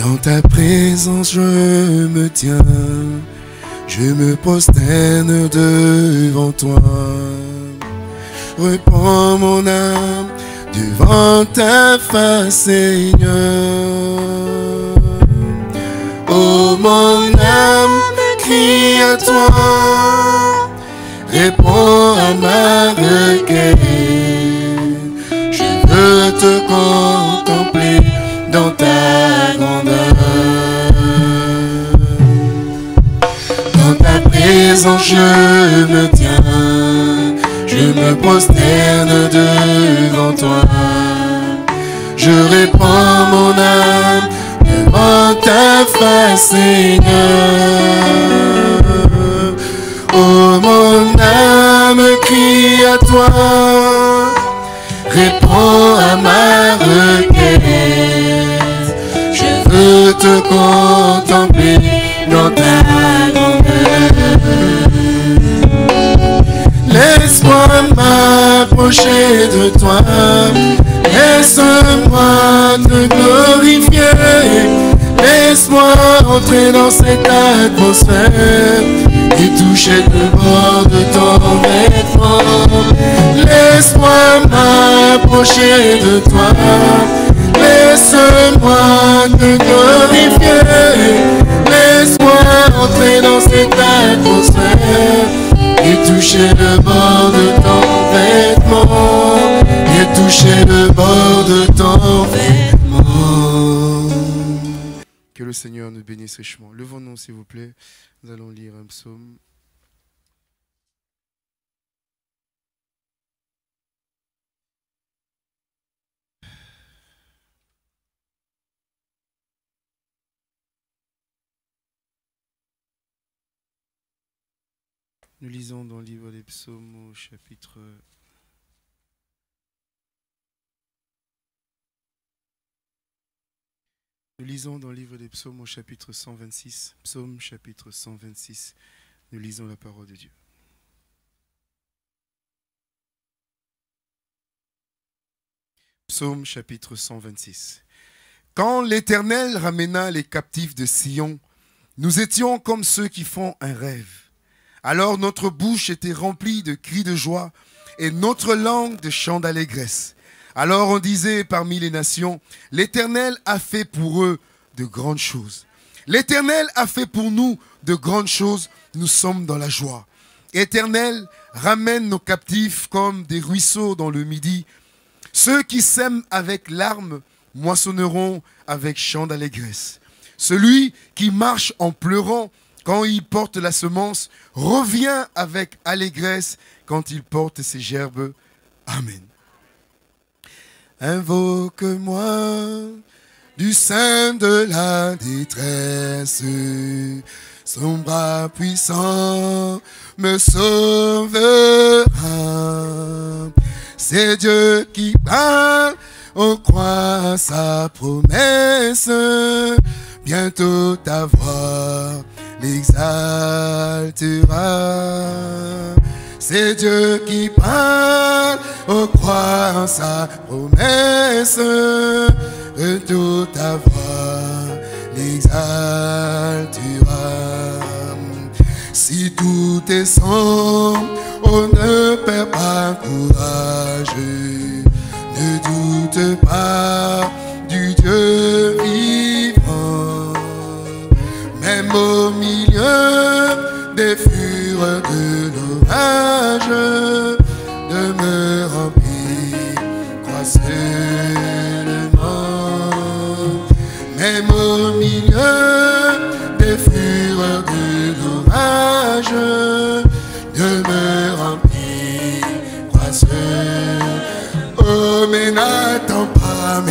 En ta présence je me tiens, je me prosterne devant toi. Répands mon âme devant ta face, Seigneur. Oh, mon âme crie à toi, réponds à ma requête. Je veux te contempler dans ta grandeur. Dans ta présence je me tiens, je me prosterne devant toi. Je répands mon âme devant ta face, Seigneur. Oh, mon âme crie à toi, réponds à ma requête. Je veux te contempler dans ta grandeur. Laisse-moi m'approcher de toi, laisse-moi te glorifier. Laisse-moi entrer dans cette atmosphère et toucher le bord de ton vêtement. Laisse-moi m'approcher de toi, laisse-moi te glorifier. Laisse-moi entrer dans cette atmosphère et toucher le bord de ton vêtement, et toucher le bord de ton vêtement. Que le Seigneur nous bénisse richement. Levons-nous s'il vous plaît, nous allons lire un psaume. Nous lisons dans le livre des psaumes au chapitre... Nous lisons dans le livre des psaumes au chapitre 126. Psaume chapitre 126. Nous lisons la parole de Dieu. Psaume chapitre 126. Quand l'Éternel ramena les captifs de Sion, nous étions comme ceux qui font un rêve. Alors notre bouche était remplie de cris de joie et notre langue de chants d'allégresse. Alors on disait parmi les nations, l'Éternel a fait pour eux de grandes choses. L'Éternel a fait pour nous de grandes choses, nous sommes dans la joie. Éternel, ramène nos captifs comme des ruisseaux dans le midi. Ceux qui sèment avec larmes moissonneront avec chants d'allégresse. Celui qui marche en pleurant quand il porte la semence, revient avec allégresse quand il porte ses gerbes. Amen. Invoque-moi du sein de la détresse, son bras puissant me sauvera. C'est Dieu qui parle, on croit à sa promesse, bientôt ta voix l'exaltera. C'est Dieu qui parle, on croit en sa promesse, bientôt ta voix l'exaltera. Si tout est sombre, on ne perd pas courage, ne doute pas du Dieu vivant. Même au milieu des fureurs de l'orage, demeure en paix, crois seulement. Même au milieu des fureurs de l'orage, demeure en paix, crois seulement. Oh, mais n'attends pas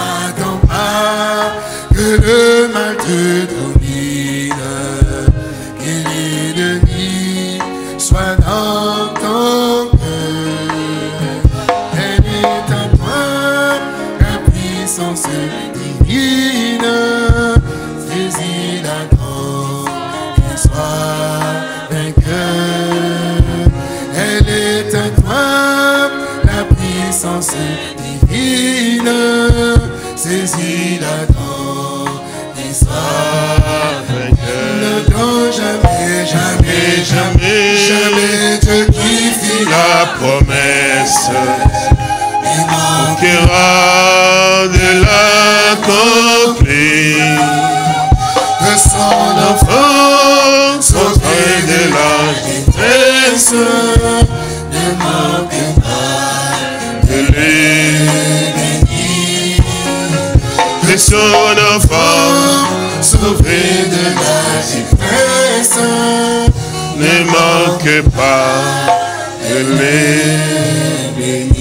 que le mal te domine, que l'ennemi soit dans ton cœur. Elle est à toi, la puissance divine, saisis-la donc, et sois vainqueur. Elle est à toi, la puissance divine, saisis-la donc, et Ne donne jamais, jamais, jamais, jamais Dieu qui fit la promesse. Il manquera de l'accomplir. Que son enfant sortait de la détresse. Ne manque pas de lui. Que son enfant sauvé de la détresse. Ne manque pas de lui.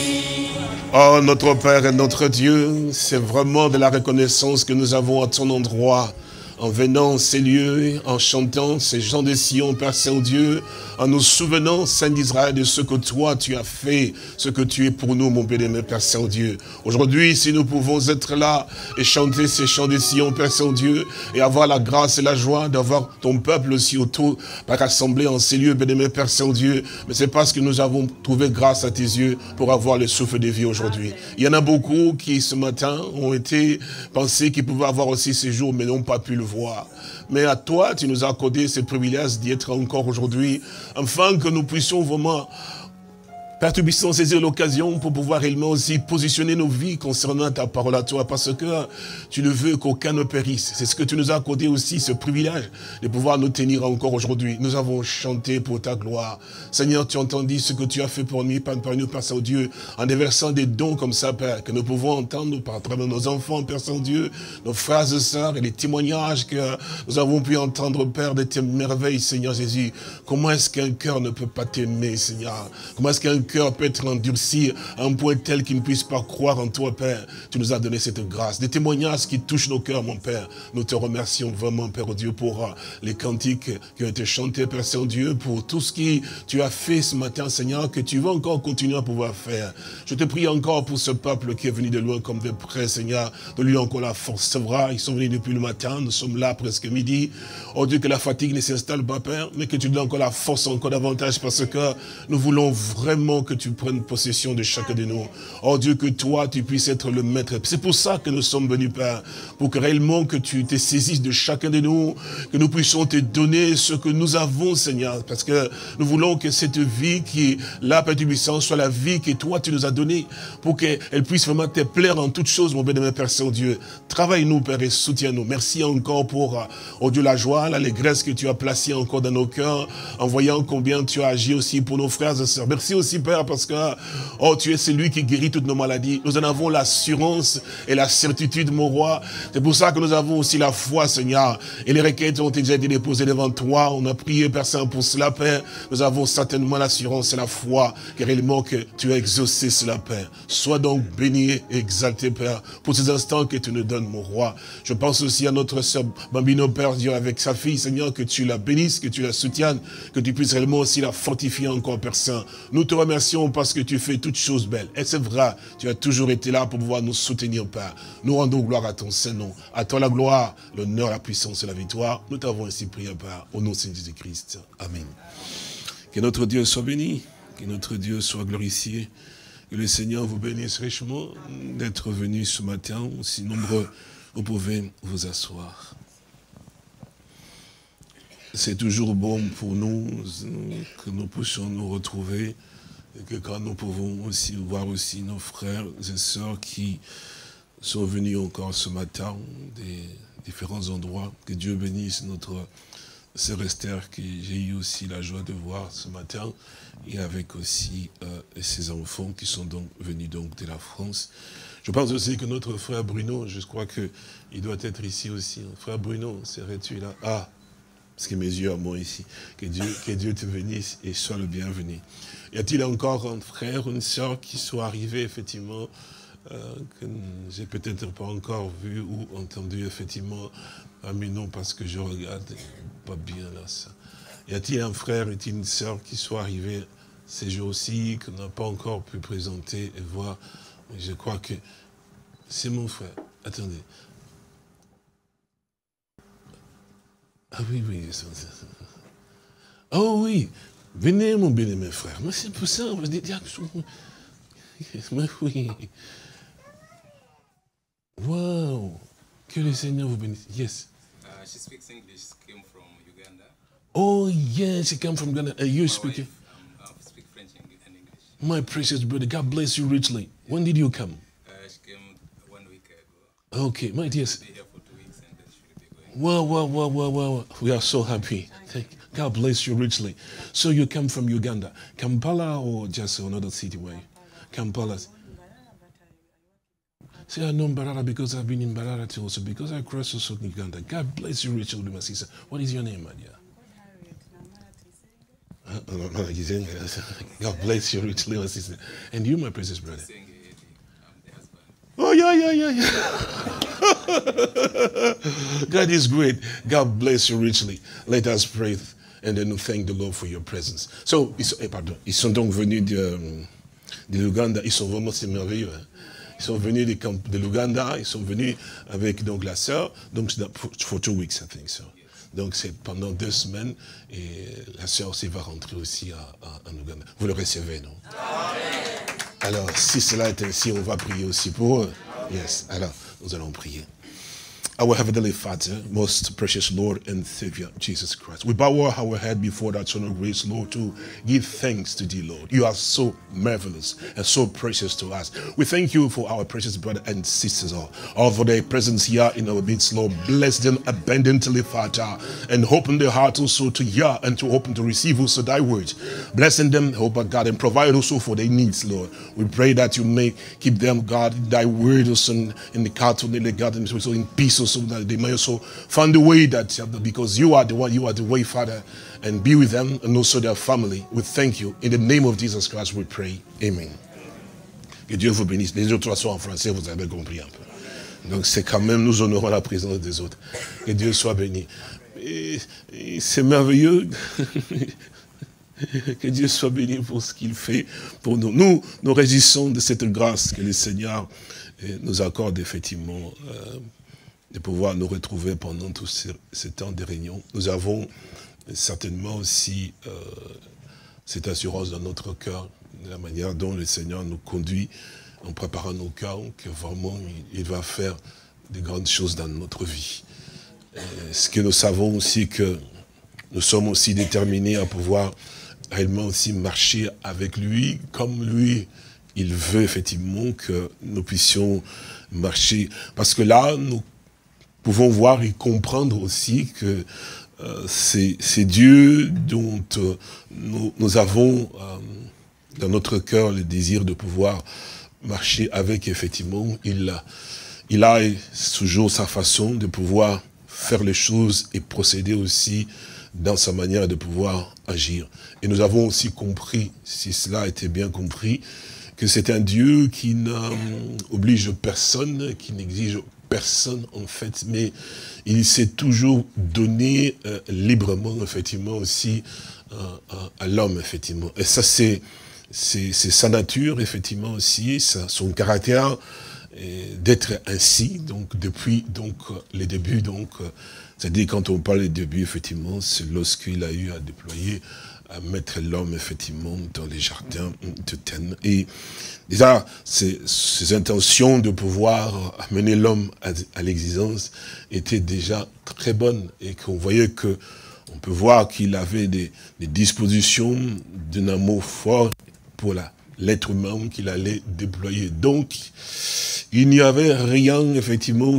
Oh, notre Père et notre Dieu, c'est vraiment de la reconnaissance que nous avons à ton endroit. En venant en ces lieux, en chantant ces chants de Sion, Père Saint-Dieu, en nous souvenant, Saint d'Israël, de ce que toi tu as fait, ce que tu es pour nous, mon bien-aimé Père Saint-Dieu. Aujourd'hui, si nous pouvons être là et chanter ces chants de Sion, Père Saint-Dieu, et avoir la grâce et la joie d'avoir ton peuple aussi autour, par rassemblé en ces lieux, bien-aimé Père Saint-Dieu, mais c'est parce que nous avons trouvé grâce à tes yeux pour avoir le souffle de vie aujourd'hui. Il y en a beaucoup qui, ce matin, ont été pensés qu'ils pouvaient avoir aussi ces jours, mais n'ont pas pu le voir. Mais à toi, tu nous as accordé ce privilège d'y être encore aujourd'hui, afin que nous puissions vraiment, Père, tu puisses saisir l'occasion pour pouvoir réellement aussi positionner nos vies concernant ta parole à toi, parce que tu ne veux qu'aucun ne périsse. C'est ce que tu nous as accordé aussi, ce privilège de pouvoir nous tenir encore aujourd'hui. Nous avons chanté pour ta gloire. Seigneur, tu as entendu ce que tu as fait pour nous, Père Saint-Dieu, en déversant des dons comme ça, Père, que nous pouvons entendre par travers nos enfants, Père Saint-Dieu, nos frères et sœurs, et les témoignages que nous avons pu entendre, Père, de tes merveilles, Seigneur Jésus. Comment est-ce qu'un cœur ne peut pas t'aimer, Seigneur? Comment est-ce qu'un cœur peut être endurci à un point tel qu'il ne puisse pas croire en toi, Père? Tu nous as donné cette grâce. Des témoignages qui touchent nos cœurs, mon Père. Nous te remercions vraiment, Père Dieu, pour les cantiques qui ont été chantés, Père Saint-Dieu, pour tout ce que tu as fait ce matin, Seigneur, que tu vas encore continuer à pouvoir faire. Je te prie encore pour ce peuple qui est venu de loin comme de près, Seigneur, de lui encore la force. C'est vrai, ils sont venus depuis le matin, nous sommes là presque midi. Oh Dieu, que la fatigue ne s'installe pas, Père, mais que tu donnes encore la force encore davantage, parce que nous voulons vraiment que tu prennes possession de chacun de nous. Oh Dieu, que toi, tu puisses être le maître. C'est pour ça que nous sommes venus, Père, pour que réellement que tu te saisisses de chacun de nous, que nous puissions te donner ce que nous avons, Seigneur, parce que nous voulons que cette vie qui est là, Père du puissant, soit la vie que toi, tu nous as donnée, pour qu'elle puisse vraiment te plaire en toutes choses, mon bien-aimé Père Saint-Dieu. Travaille-nous, Père, et soutiens-nous. Merci encore pour, oh Dieu, la joie, l'allégresse que tu as placée encore dans nos cœurs, en voyant combien tu as agi aussi pour nos frères et sœurs. Merci aussi, Père, parce que, oh, tu es celui qui guérit toutes nos maladies. Nous en avons l'assurance et la certitude, mon roi. C'est pour ça que nous avons aussi la foi, Seigneur. Et les requêtes ont déjà été déposées devant toi. On a prié, Père Saint, pour cela, Père. Nous avons certainement l'assurance et la foi que réellement que tu as exaucé cela, Père. Sois donc béni et exalté, Père, pour ces instants que tu nous donnes, mon roi. Je pense aussi à notre sœur Bambino, Père Dieu, avec sa fille, Seigneur, que tu la bénisses, que tu la soutiennes, que tu puisses réellement aussi la fortifier encore, Père Saint. Nous te remercions parce que tu fais toutes choses belles. Et c'est vrai, tu as toujours été là pour pouvoir nous soutenir, Père. Nous rendons gloire à ton Saint-Nom. À toi la gloire, l'honneur, la puissance et la victoire. Nous t'avons ainsi prié, Père, au nom de Jésus-Christ. Amen. Que notre Dieu soit béni, que notre Dieu soit glorifié. Que le Seigneur vous bénisse richement d'être venu ce matin. Si nombreux, vous pouvez vous asseoir. C'est toujours bon pour nous que nous puissions nous retrouver et que quand nous pouvons aussi voir aussi nos frères et sœurs qui sont venus encore ce matin des différents endroits. Que Dieu bénisse notre sœur Esther, que j'ai eu aussi la joie de voir ce matin, et avec aussi ses enfants qui sont donc venus donc de la France. Je pense aussi que notre frère Bruno, je crois qu'il doit être ici aussi. Frère Bruno, serais-tu là? Ah, parce que mes yeux à moi ici. Que Dieu te bénisse et sois le bienvenu. Y a-t-il encore un frère, une sœur qui soit arrivé effectivement, que j'ai peut-être pas encore vu ou entendu effectivement, mais non, parce que je regarde pas bien là ça. Y a-t-il un frère, et une sœur qui soit arrivé ces jours-ci, qu'on n'a pas encore pu présenter et voir? Je crois que c'est mon frère. Attendez. Ah oui, oui. Oh oui, venez mon bien-aimé frère. Mais c'est pour ça, on va dire que oui. Waouh, Que le Seigneur vous bénisse. Yes. She speaks English, came from Uganda. Oh, yes, she came from Ghana. And you speak it? Speak French and English. My precious brother, God bless you richly. When did you come? She came 1 week ago. Okay, my dear. Be here for 2 weeks and then she'll be going. Well. We are so happy. God bless you richly. So you come from Uganda. Kampala or just another city where? Kampala. See, I know Mbarara because I've been in Mbarara too also, because I crossed also Uganda. God bless you richly, my sister. What is your name, my dear? God bless you richly, my sister. And you, my precious brother? Oh, yeah. God is great. God bless you richly. Let us pray and then thank the Lord for your presence. So, ils sont donc venus de l'Ouganda. Ils sont vraiment, c'est merveilleux. Hein? Ils sont venus de l'Ouganda. Ils sont venus avec donc la sœur. Donc, for 2 weeks, I think so. Donc, c'est pendant 2 semaines. Et la sœur aussi va rentrer aussi en Ouganda. Vous le recevez, non? Amen. Alors, si cela est ainsi, on va prier aussi pour eux. Yes. Alors, nous allons prier. Our Heavenly Father, most precious Lord and Savior, Jesus Christ. We bow our head before that throne of grace, Lord, to give thanks to thee, Lord. You are so marvelous and so precious to us. We thank you for our precious brothers and sisters, all for their presence here in our midst, Lord. Bless them abundantly, Father, and open their heart also to hear and to open to receive also thy word. Blessing them, hope God, and provide also for their needs, Lord. We pray that you may keep them, God, thy word also in the cattle, in the garden, also in peace, so that they may also find the way that, because you are the one, you are the way, Father, and be with them and also their family. We thank you. In the name of Jesus Christ, we pray. Amen. Que Dieu vous bénisse. Les autres sont en français, vous avez compris un peu. Donc c'est quand même, nous honorons la présence des autres. Que Dieu soit béni. Et c'est merveilleux. Que Dieu soit béni pour ce qu'il fait pour nous. Nous résistons de cette grâce que le Seigneur nous accorde effectivement. De pouvoir nous retrouver pendant tout ce temps de réunion. Nous avons certainement aussi cette assurance dans notre cœur, de la manière dont le Seigneur nous conduit en préparant nos cœurs, que vraiment il va faire de grandes choses dans notre vie. Ce que nous savons aussi, que nous sommes aussi déterminés à pouvoir réellement aussi marcher avec lui, comme lui, il veut effectivement que nous puissions marcher. Parce que là, nous pouvons voir et comprendre aussi que c'est Dieu dont nous avons dans notre cœur le désir de pouvoir marcher avec, effectivement. Il a toujours sa façon de pouvoir faire les choses et procéder aussi dans sa manière de pouvoir agir. Et nous avons aussi compris, si cela était bien compris, que c'est un Dieu qui n'oblige personne, qui n'exige personne en fait, mais il s'est toujours donné librement effectivement aussi à l'homme effectivement. Et ça c'est sa nature effectivement aussi, son caractère d'être ainsi, donc depuis donc les débuts, donc c'est-à-dire quand on parle des débuts effectivement, c'est lorsqu'il a eu à déployer, à mettre l'homme effectivement dans les jardins d'Éden. Et déjà, ces intentions de pouvoir amener l'homme à l'existence étaient déjà très bonnes, et qu'on voyait que, on peut voir qu'il avait des dispositions d'un amour fort pour l'être humain qu'il allait déployer. Donc, il n'y avait rien effectivement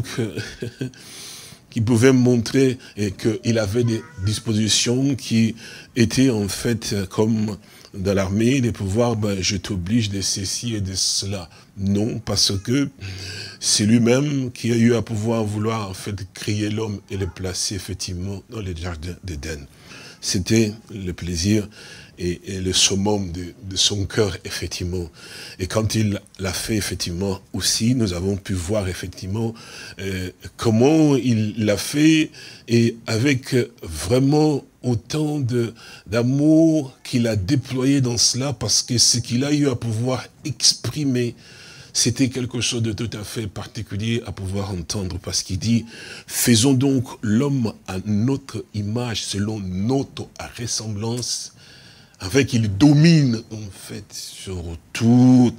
qui pouvait montrer qu'il avait des dispositions qui étaient en fait comme dans l'armée, de pouvoir, je t'oblige de ceci et de cela. Non, parce que c'est lui-même qui a eu à pouvoir vouloir en fait créer l'homme et le placer effectivement dans le jardin d'Éden. C'était le plaisir et le summum de son cœur, effectivement. Et quand il l'a fait, effectivement, aussi, nous avons pu voir, effectivement, comment il l'a fait, et avec vraiment autant d'amour qu'il a déployé dans cela, parce que ce qu'il a eu à pouvoir exprimer, c'était quelque chose de tout à fait particulier à pouvoir entendre, parce qu'il dit, faisons donc l'homme à notre image, selon notre ressemblance, afin qu'il domine en fait sur toute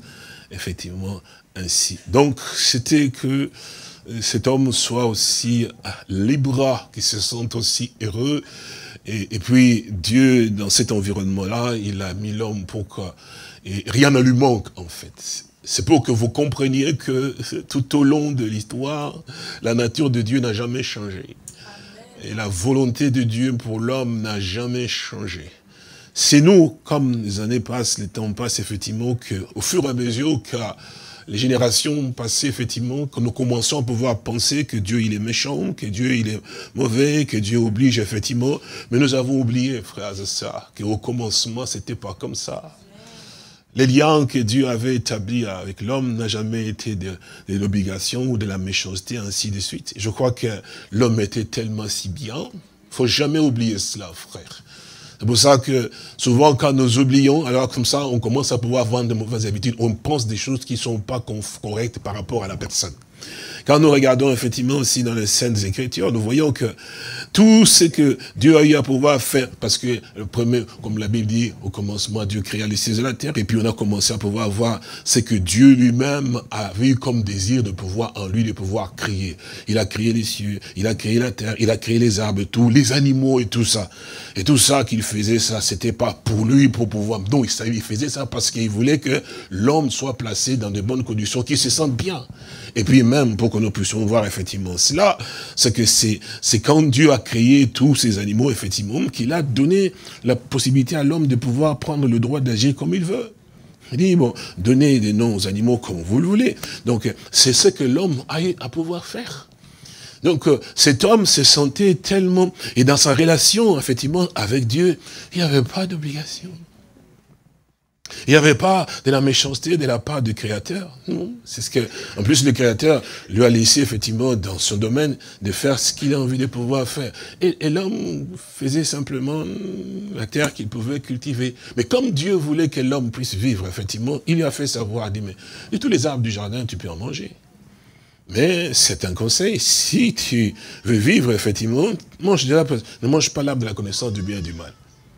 effectivement ainsi. Donc, c'était que cet homme soit aussi libre, qu'il se sente aussi heureux. Et puis, Dieu, dans cet environnement-là, il a mis l'homme pour que et rien ne lui manque, en fait. C'est pour que vous compreniez que tout au long de l'histoire, la nature de Dieu n'a jamais changé. Et la volonté de Dieu pour l'homme n'a jamais changé. C'est nous, comme les années passent, les temps passent, effectivement, qu'au fur et à mesure que les générations passées, effectivement, que nous commençons à pouvoir penser que Dieu, il est méchant, que Dieu, il est mauvais, que Dieu oblige, effectivement. Mais nous avons oublié, frères et sœurs, qu'au commencement, c'était pas comme ça. Les liens que Dieu avait établis avec l'homme n'a jamais été de l'obligation ou de la méchanceté, ainsi de suite. Je crois que l'homme était tellement si bien. Il ne faut jamais oublier cela, frère. C'est pour ça que souvent, quand nous oublions, alors comme ça, on commence à pouvoir avoir de mauvaises habitudes. On pense des choses qui ne sont pas correctes par rapport à la personne. Quand nous regardons effectivement aussi dans les Saintes Écritures, nous voyons que tout ce que Dieu a eu à pouvoir faire, parce que le premier, comme la Bible dit, au commencement, Dieu créa les cieux et la terre, et puis on a commencé à pouvoir voir ce que Dieu lui-même avait eu comme désir de pouvoir, en lui, de pouvoir créer. Il a créé les cieux, il a créé la terre, il a créé les arbres, tout, les animaux et tout ça. Et tout ça qu'il faisait, ça, c'était pas pour lui, pour pouvoir, non, il faisait ça parce qu'il voulait que l'homme soit placé dans de bonnes conditions, qu'il se sente bien. Et puis même, pour que nous puissions voir effectivement cela, c'est que c'est quand Dieu a créé tous ces animaux, effectivement, qu'il a donné la possibilité à l'homme de pouvoir prendre le droit d'agir comme il veut. Il dit, bon, donnez des noms aux animaux comme vous le voulez. Donc, c'est ce que l'homme a eu à pouvoir faire. Donc, cet homme se sentait tellement, et dans sa relation, effectivement, avec Dieu, il n'y avait pas d'obligation. Il n'y avait pas de la méchanceté de la part du Créateur. Non. C'est ce que, en plus, le Créateur lui a laissé, effectivement, dans son domaine, de faire ce qu'il a envie de pouvoir faire. Et l'homme faisait simplement la terre qu'il pouvait cultiver. Mais comme Dieu voulait que l'homme puisse vivre, effectivement, il lui a fait savoir, il dit, mais de tous les arbres du jardin, tu peux en manger. Mais c'est un conseil, si tu veux vivre, effectivement, ne mange pas l'arbre de la connaissance du bien et du mal.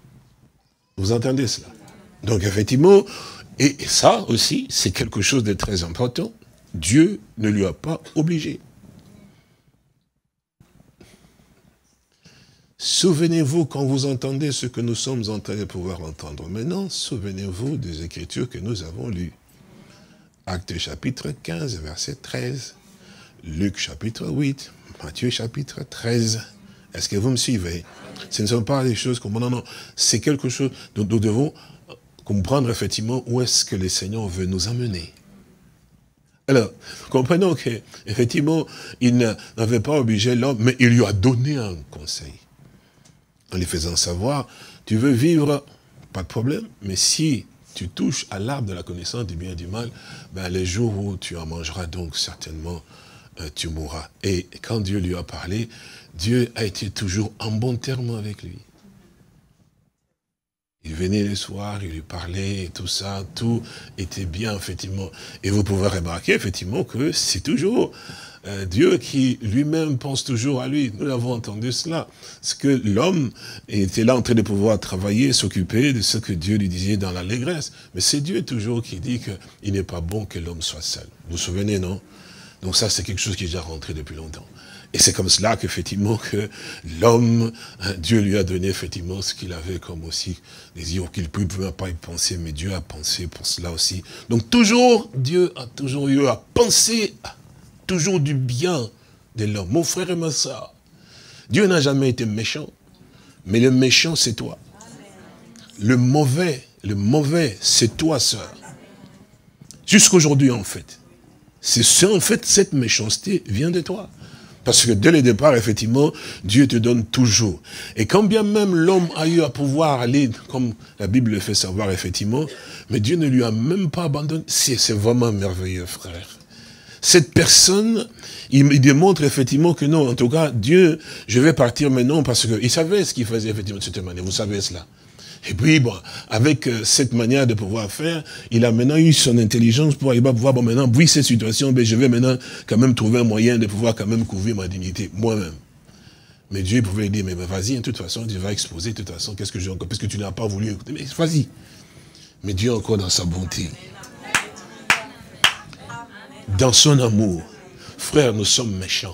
Vous entendez cela? Donc effectivement, et ça aussi, c'est quelque chose de très important. Dieu ne lui a pas obligé. Souvenez-vous, quand vous entendez ce que nous sommes en train de pouvoir entendre maintenant, souvenez-vous des Écritures que nous avons lues. Actes chapitre 15, verset 13. Luc chapitre 8. Matthieu chapitre 13. Est-ce que vous me suivez? Ce ne sont pas des choses comme... Non, c'est quelque chose dont nous devons comprendre effectivement où est-ce que le Seigneur veut nous amener. Alors, comprenons qu'effectivement, il n'avait pas obligé l'homme, mais il lui a donné un conseil. En lui faisant savoir, tu veux vivre, pas de problème, mais si tu touches à l'arbre de la connaissance du bien et du mal, ben les jours où tu en mangeras, donc certainement, tu mourras. Et quand Dieu lui a parlé, Dieu a été toujours en bon terme avec lui. Il venait le soir, il lui parlait, et tout ça, tout était bien, effectivement. Et vous pouvez remarquer, effectivement, que c'est toujours Dieu qui lui-même pense toujours à lui. Nous avons entendu cela. C'est que l'homme était là en train de pouvoir travailler, s'occuper de ce que Dieu lui disait dans l'allégresse. Mais c'est Dieu toujours qui dit qu'il n'est pas bon que l'homme soit seul. Vous vous souvenez, non? Donc ça, c'est quelque chose qui est déjà rentré depuis longtemps. Et c'est comme cela qu'effectivement que l'homme, Dieu lui a donné effectivement ce qu'il avait comme aussi désir, qu'il ne pouvait pas y penser, mais Dieu a pensé pour cela aussi. Donc toujours, Dieu a toujours eu à penser toujours du bien de l'homme. Mon frère et ma soeur, Dieu n'a jamais été méchant, mais le méchant c'est toi. Le mauvais, c'est toi, sœur. Jusqu'aujourd'hui en fait. C'est en fait cette méchanceté vient de toi. Parce que dès le départ, effectivement, Dieu te donne toujours. Et quand bien même l'homme a eu à pouvoir aller, comme la Bible le fait savoir, effectivement, mais Dieu ne lui a même pas abandonné. C'est vraiment merveilleux, frère. Cette personne, il démontre effectivement que non, en tout cas, Dieu, je vais partir maintenant parce qu'il savait ce qu'il faisait effectivement de cette manière. Vous savez cela. Et puis, bon, avec cette manière de pouvoir faire, il a maintenant eu son intelligence pour arriver à pouvoir, bon, maintenant, oui, cette situation, ben, je vais maintenant quand même trouver un moyen de pouvoir quand même couvrir ma dignité, moi-même. Mais Dieu pouvait lui dire, mais vas-y, de toute façon, tu vas exposer, de toute façon, qu'est-ce que j'ai encore, parce que tu n'as pas voulu écouter, mais vas-y. Mais Dieu encore dans sa bonté. dans son amour. Frère, nous sommes méchants.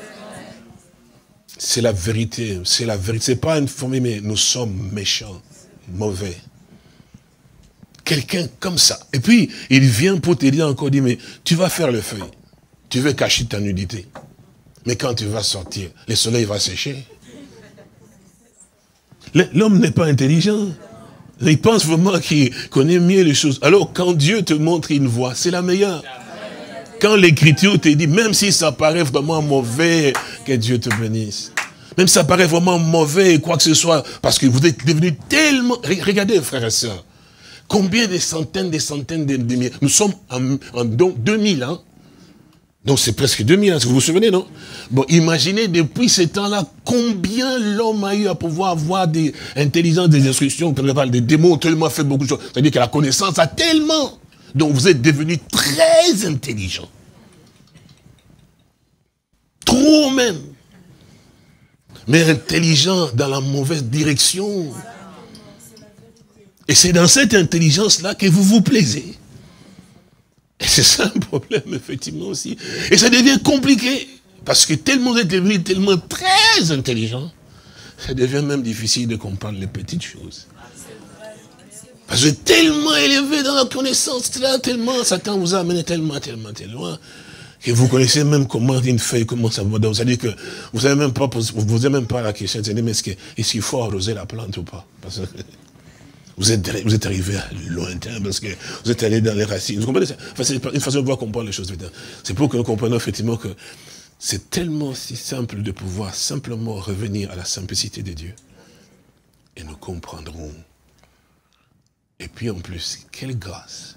C'est la vérité, c'est la vérité. C'est pas informé, mais nous sommes méchants, mauvais. Quelqu'un comme ça. Et puis, il vient pour te dire encore, dit, mais tu vas faire le feu. Tu veux cacher ta nudité. Mais quand tu vas sortir, le soleil va sécher. L'homme n'est pas intelligent. Il pense vraiment qu'il connaît mieux les choses. Alors, quand Dieu te montre une voie, c'est la meilleure. Quand l'écriture te dit, même si ça paraît vraiment mauvais, que Dieu te bénisse. Même si ça paraît vraiment mauvais, quoi que ce soit, parce que vous êtes devenus tellement... Regardez, frères et sœurs, combien de centaines de milliers. Nous sommes en 2000, hein. Donc c'est presque 2000, hein, si vous vous souvenez, non? Bon, imaginez depuis ce temps-là, combien l'homme a eu à pouvoir avoir des intelligences, des instructions, des démons, tellement fait beaucoup de choses. C'est-à-dire que la connaissance a tellement... Donc vous êtes devenus très intelligents. Trop même. Mais intelligents dans la mauvaise direction. Et c'est dans cette intelligence-là que vous vous plaisez. Et c'est ça un problème, effectivement, aussi. Et ça devient compliqué. Parce que tellement vous êtes devenus tellement très intelligents, ça devient même difficile de comprendre les petites choses. Parce que tellement élevé dans la connaissance, là, tellement, Satan vous a amené tellement loin, que vous connaissez même comment une feuille, comment ça va. Donc, c'est-à-dire que vous n'avez même pas la question, c'est-à-dire, mais est-ce qu'il faut arroser la plante ou pas? Parce que vous êtes arrivé à lointain, parce que vous êtes allé dans les racines. Vous comprenez ça? Enfin, c'est une façon de pouvoir comprendre les choses. C'est pour que nous comprenions effectivement que c'est tellement si simple de pouvoir simplement revenir à la simplicité de Dieu. Et nous comprendrons. Et puis en plus, quelle grâce.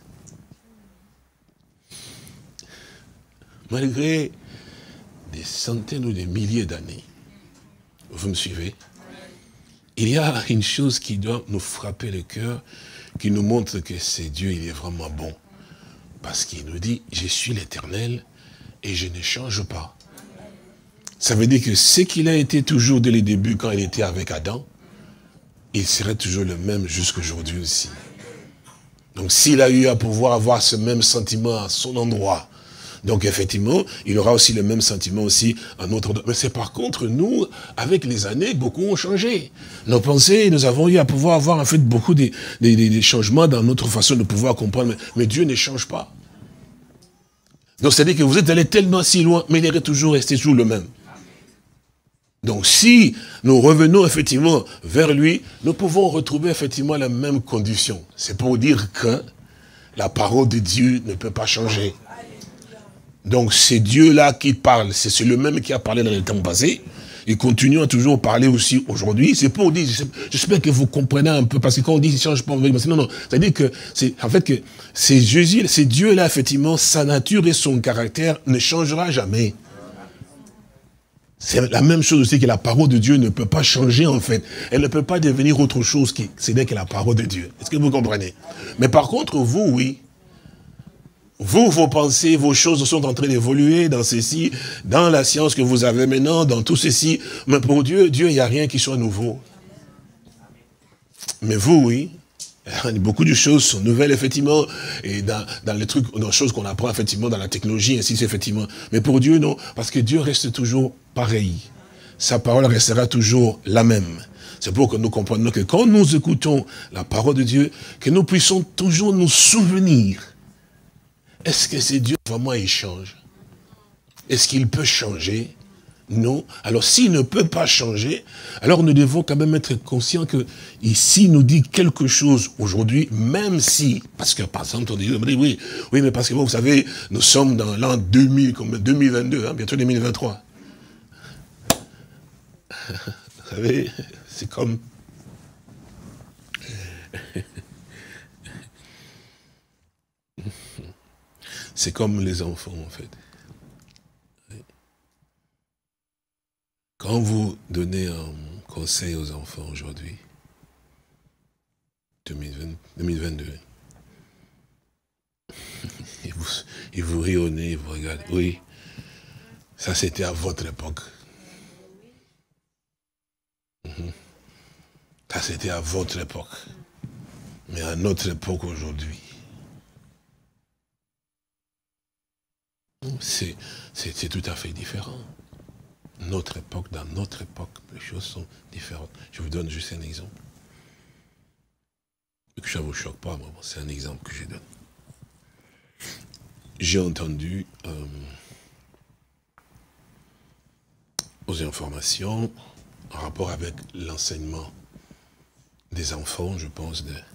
Malgré des centaines ou des milliers d'années, vous me suivez? Il y a une chose qui doit nous frapper le cœur, qui nous montre que c'est Dieu, il est vraiment bon. Parce qu'il nous dit, je suis l'Éternel et je ne change pas. Ça veut dire que ce qu'il a été toujours dès le début quand il était avec Adam, il serait toujours le même jusqu'à aujourd'hui aussi. Donc s'il a eu à pouvoir avoir ce même sentiment à son endroit, donc effectivement, il aura aussi le même sentiment aussi à notre endroit. Mais c'est par contre, nous, avec les années, beaucoup ont changé. Nos pensées, nous avons eu à pouvoir avoir en fait beaucoup de changements dans notre façon de pouvoir comprendre. Mais Dieu ne change pas. Donc c'est-à-dire que vous êtes allé tellement si loin, mais il est toujours resté toujours le même. Donc si nous revenons effectivement vers lui, nous pouvons retrouver effectivement la même condition. C'est pour dire que la parole de Dieu ne peut pas changer. Donc c'est Dieu-là qui parle, c'est le même qui a parlé dans le temps passé. Il continue à toujours parler aussi aujourd'hui. C'est pour dire, j'espère que vous comprenez un peu, parce que quand on dit qu'il ne change pas, non, c'est-à-dire que c'est Jésus, c'est Dieu-là, effectivement, sa nature et son caractère ne changera jamais. C'est la même chose aussi que la parole de Dieu ne peut pas changer en fait. Elle ne peut pas devenir autre chose que la parole de Dieu. Est-ce que vous comprenez? Mais par contre, vous, oui. Vous, vos pensées, vos choses sont en train d'évoluer dans ceci, dans la science que vous avez maintenant, dans tout ceci. Mais pour Dieu, il n'y a rien qui soit nouveau. Mais vous, oui. Beaucoup de choses sont nouvelles, effectivement, et dans les trucs, dans les choses qu'on apprend, effectivement, dans la technologie, ainsi, effectivement. Mais pour Dieu, non, parce que Dieu reste toujours pareil. Sa parole restera toujours la même. C'est pour que nous comprenions que quand nous écoutons la parole de Dieu, que nous puissions toujours nous souvenir. Est-ce que c'est Dieu vraiment il change? Est-ce qu'il peut changer? Non. Alors s'il ne peut pas changer, alors nous devons quand même être conscients que ici nous dit quelque chose aujourd'hui, même si, parce que par exemple on dit oui, mais parce que vous savez, nous sommes dans l'an 2022, hein, bientôt 2023. Vous savez, c'est comme... C'est comme les enfants en fait. Quand vous donnez un conseil aux enfants aujourd'hui, 2022, ils vous rient au nez, ils vous regardent. Oui, ça c'était à votre époque. Ça c'était à votre époque. Mais à notre époque aujourd'hui. C'est tout à fait différent. Notre époque, dans notre époque, les choses sont différentes. Je vous donne juste un exemple. Que ça ne vous choque pas, c'est un exemple que je donne. J'ai entendu aux informations en rapport avec l'enseignement des enfants, je pense, de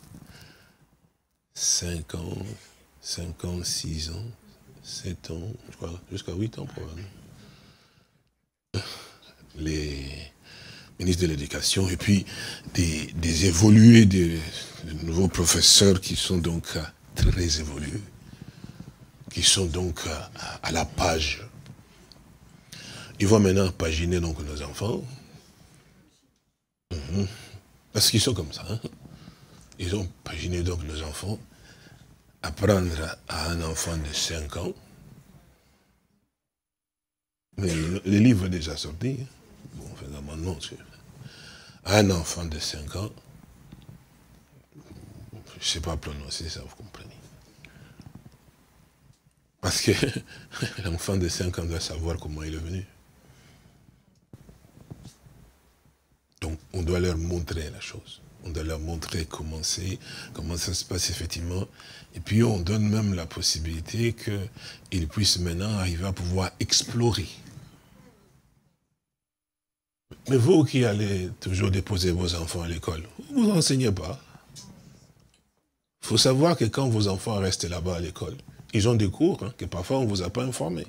5 ans, 6 ans, 7 ans, je crois, jusqu'à 8 ans probablement. Les ministres de l'Éducation et puis des évolués, de nouveaux professeurs qui sont donc très évolués, qui sont donc à la page. Ils vont maintenant paginer donc nos enfants. Parce qu'ils sont comme ça. Hein. Ils ont paginé donc nos enfants. Apprendre à un enfant de 5 ans. Mais le livre est déjà sorti. Bon, on fait un amendement. À un enfant de 5 ans. Je ne sais pas prononcer ça, vous comprenez. Parce que l'enfant de 5 ans doit savoir comment il est venu. Donc, on doit leur montrer la chose. On doit leur montrer comment ça se passe effectivement. Et puis, on donne même la possibilité qu'ils puissent maintenant arriver à pouvoir explorer. Mais vous qui allez toujours déposer vos enfants à l'école, vous ne vous enseignez pas. Il faut savoir que quand vos enfants restent là-bas à l'école, ils ont des cours que parfois on ne vous a pas informés.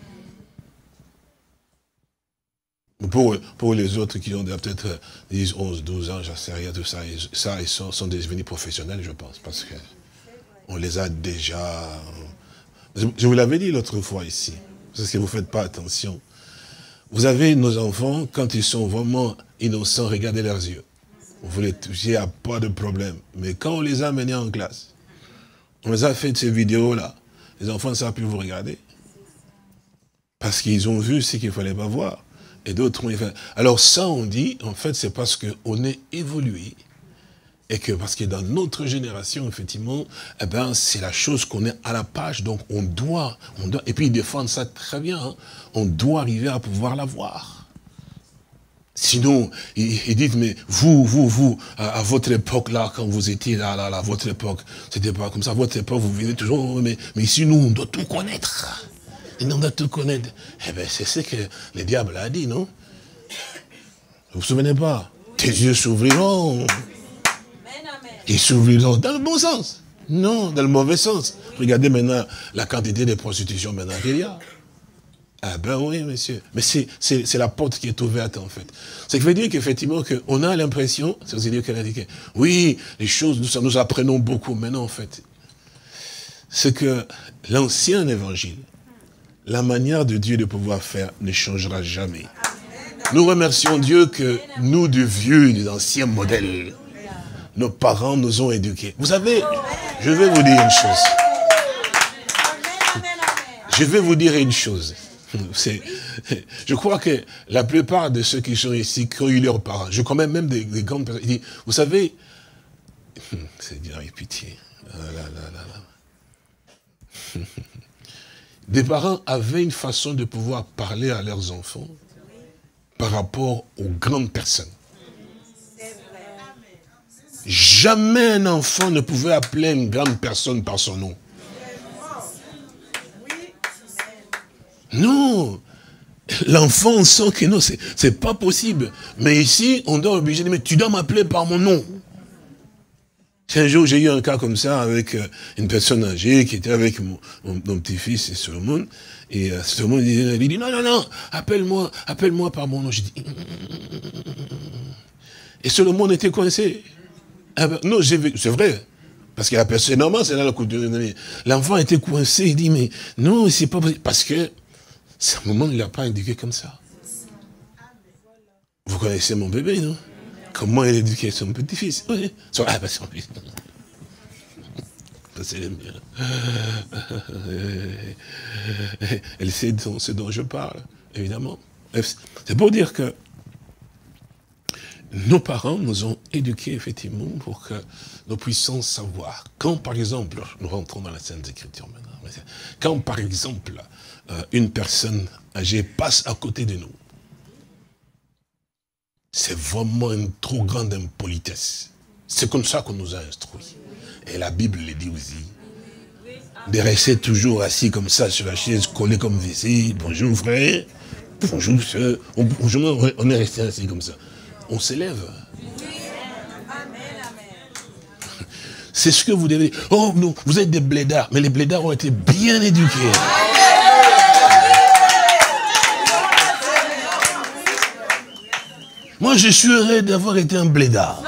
Pour les autres qui ont peut-être 10, 11, 12 ans, j'en sais rien, tout ça, ils sont devenus professionnels, je pense, parce qu'on les a déjà... Je vous l'avais dit l'autre fois ici, parce que vous ne faites pas attention. Vous avez nos enfants, quand ils sont vraiment innocents, regardez leurs yeux. Vous les touchez, il n'y a pas de problème. Mais quand on les a menés en classe, on les a fait de ces vidéos-là, les enfants ne savent plus vous regarder. Parce qu'ils ont vu ce qu'il ne fallait pas voir. Et d'autres ont fait. Alors ça, on dit, en fait, c'est parce qu'on est évolué. Et que parce que dans notre génération, effectivement, eh ben, c'est la chose qu'on est à la page. Donc on doit, et puis ils défendent ça très bien, hein, on doit arriver à pouvoir la voir. Sinon, ils disent, mais vous, à votre époque, là, quand vous étiez là, à votre époque, c'était pas comme ça, à votre époque, vous venez toujours, mais ici, nous, on doit tout connaître. Et on doit tout connaître. Eh bien, c'est ce que le diable a dit, non? Vous vous souvenez pas? Tes yeux s'ouvriront. Ils s'ouvriront dans le bon sens. Non, dans le mauvais sens. Regardez maintenant la quantité de prostitution maintenant qu'il y a. Ah ben oui, monsieur. Mais c'est la porte qui est ouverte, en fait. Ce qui veut dire qu'effectivement, on a l'impression, c'est aussi dire qu'elle a dit que, oui, les choses, nous apprenons beaucoup. Mais non, en fait, c'est que l'ancien évangile, la manière de Dieu de pouvoir faire ne changera jamais. Nous remercions Dieu que nous, du vieux, des anciens modèles, nos parents nous ont éduqués. Vous savez, je vais vous dire une chose. Je vais vous dire une chose. Je crois que la plupart de ceux qui sont ici, qui ont eu leurs parents, je connais même des grandes personnes, ils disent, vous savez, c'est bien avec pitié. Ah là là là là. Des parents avaient une façon de pouvoir parler à leurs enfants par rapport aux grandes personnes. Jamais un enfant ne pouvait appeler une grande personne par son nom. Non, l'enfant sent que non, c'est pas possible. Mais ici, on doit obliger de dire, mais tu dois m'appeler par mon nom. Un jour, j'ai eu un cas comme ça avec une personne âgée qui était avec mon petit-fils, Solomon. Et Solomon il dit, non, appelle-moi par mon nom. J'ai dit, et Solomon était coincé. Ah ben, non, c'est vrai. Parce que la personne, c'est normal, c'est là la couture. L'enfant était coincé, il dit, mais non, c'est pas possible. Parce que, c'est un moment, il n'a pas indiqué comme ça. Vous connaissez mon bébé, non? Comment il éduquait son petit-fils? Oui. Ah ben, son fils. C'est le mien. Elle sait ce dont je parle, évidemment. C'est pour dire que nos parents nous ont éduqués, effectivement, pour que nous puissions savoir. Quand, par exemple, nous rentrons dans la Sainte Écriture maintenant, quand, par exemple, une personne âgée passe à côté de nous, c'est vraiment une trop grande impolitesse. C'est comme ça qu'on nous a instruits. Et la Bible le dit aussi. De rester toujours assis comme ça sur la chaise, collé comme vessie. Bonjour frère, bonjour soeur. On est resté assis comme ça. On s'élève. C'est ce que vous devez dire. Oh non, vous êtes des blédards. Mais les blédards ont été bien éduqués. Moi, je suis heureux d'avoir été un blédard.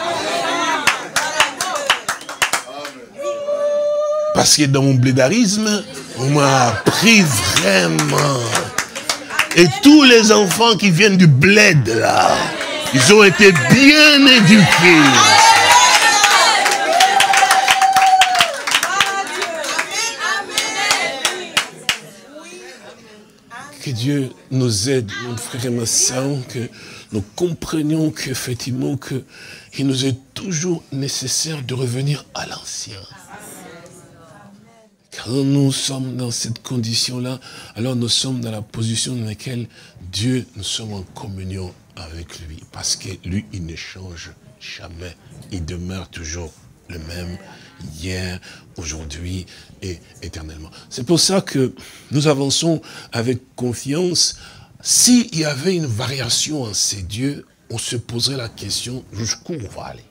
Parce que dans mon blédarisme, on m'a appris vraiment. Et tous les enfants qui viennent du bled, là, ils ont été bien éduqués. Que Dieu nous aide, mon frère et ma sœur, que nous comprenions qu'effectivement, qu'il nous est toujours nécessaire de revenir à l'ancien. Quand nous sommes dans cette condition-là, alors nous sommes dans la position dans laquelle Dieu, nous sommes en communion avec lui. Parce que lui, il ne change jamais. Il demeure toujours le même, hier, aujourd'hui et éternellement. C'est pour ça que nous avançons avec confiance. S'il y avait une variation en ces dieux, on se poserait la question jusqu'où on va aller.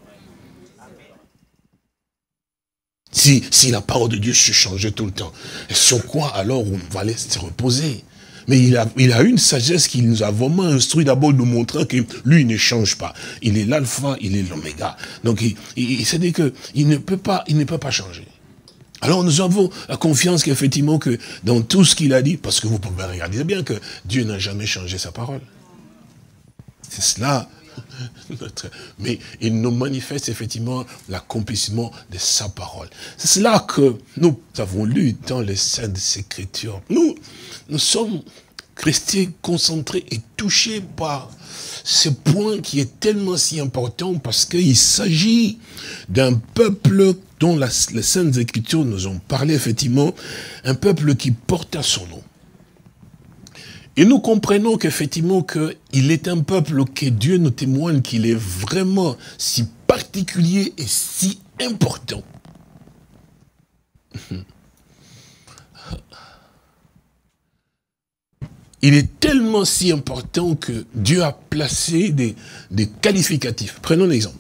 Si la parole de Dieu se changeait tout le temps, sur quoi alors on va aller se reposer? Mais il a une sagesse qui nous a vraiment instruit d'abord de nous montrer que lui il ne change pas. Il est l'alpha, il est l'oméga. Donc il s'est dit qu'il ne peut pas changer. Alors nous avons la confiance qu'effectivement que dans tout ce qu'il a dit, parce que vous pouvez regarder bien que Dieu n'a jamais changé sa parole. C'est cela. Mais il nous manifeste effectivement l'accomplissement de sa parole. C'est cela que nous avons lu dans les Saintes Écritures. Nous sommes restés concentrés et touchés par ce point qui est tellement si important parce qu'il s'agit d'un peuple dont les Saintes Écritures nous ont parlé effectivement, un peuple qui porte à son nom. Et nous comprenons qu'effectivement qu'il est un peuple que Dieu nous témoigne qu'il est vraiment si particulier et si important. Il est tellement si important que Dieu a placé des qualificatifs. Prenons l'exemple.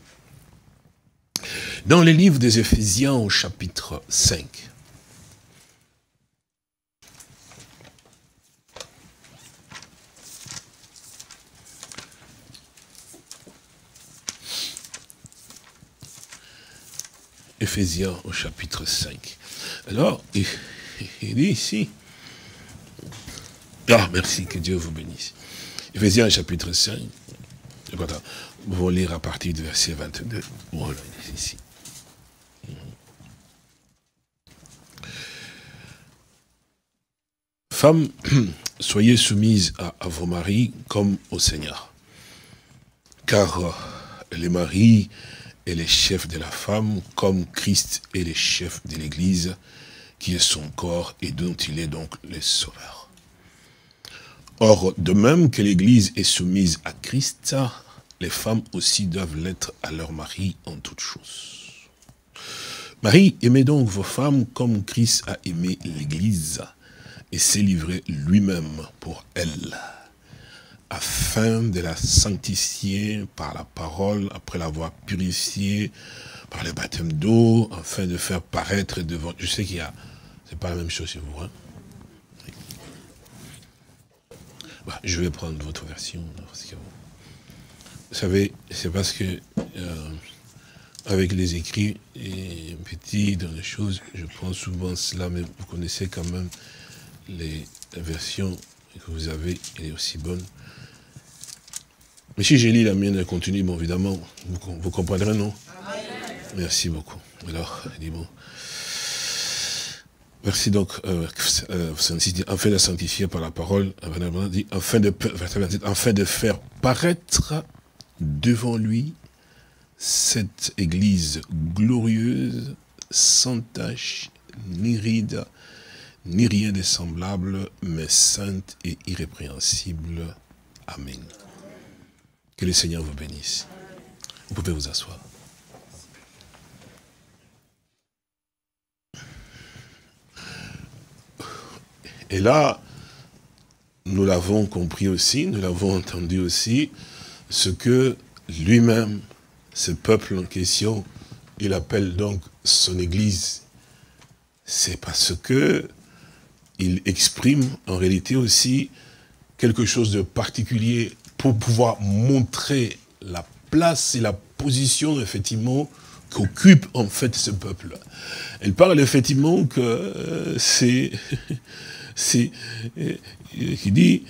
Dans le livre des Éphésiens au chapitre 5, Éphésiens au chapitre 5. Alors, il dit ici, ah merci, que Dieu vous bénisse. Éphésiens au chapitre 5, vous allez lire à partir du verset 22. Voilà, ici. Femmes, soyez soumises à vos maris comme au Seigneur. Car les maris est le chef de la femme, comme Christ est le chef de l'Église, qui est son corps et dont il est donc le sauveur. Or, de même que l'Église est soumise à Christ, les femmes aussi doivent l'être à leur mari en toutes choses. Marie, aimez donc vos femmes comme Christ a aimé l'Église et s'est livré lui-même pour elle, afin de la sanctifier par la parole, après l'avoir purifiée par le baptême d'eau, afin de faire paraître devant... Je sais qu'il y a... C'est pas la même chose chez vous, hein? Bah, je vais prendre votre version. Parce que, vous savez, c'est parce que avec les écrits et petits dans les choses, je prends souvent cela, mais vous connaissez quand même les versions que vous avez, elle est aussi bonne. Mais si je lis la mienne, elle continue, bon, évidemment, vous comprendrez, non? Amen. Merci beaucoup. Alors, elle dit bon. Merci donc, afin de sanctifier par la parole, afin de faire paraître devant lui cette église glorieuse, sans tache, ni ride, ni rien de semblable, mais sainte et irrépréhensible. Amen. Que le Seigneur vous bénisse. Vous pouvez vous asseoir. Et là, nous l'avons compris aussi, nous l'avons entendu aussi, ce que lui-même, ce peuple en question, il appelle donc son Église. C'est parce que il exprime en réalité aussi quelque chose de particulier pour pouvoir montrer la place et la position, effectivement, qu'occupe en fait ce peuple. Elle parle effectivement que qui dit,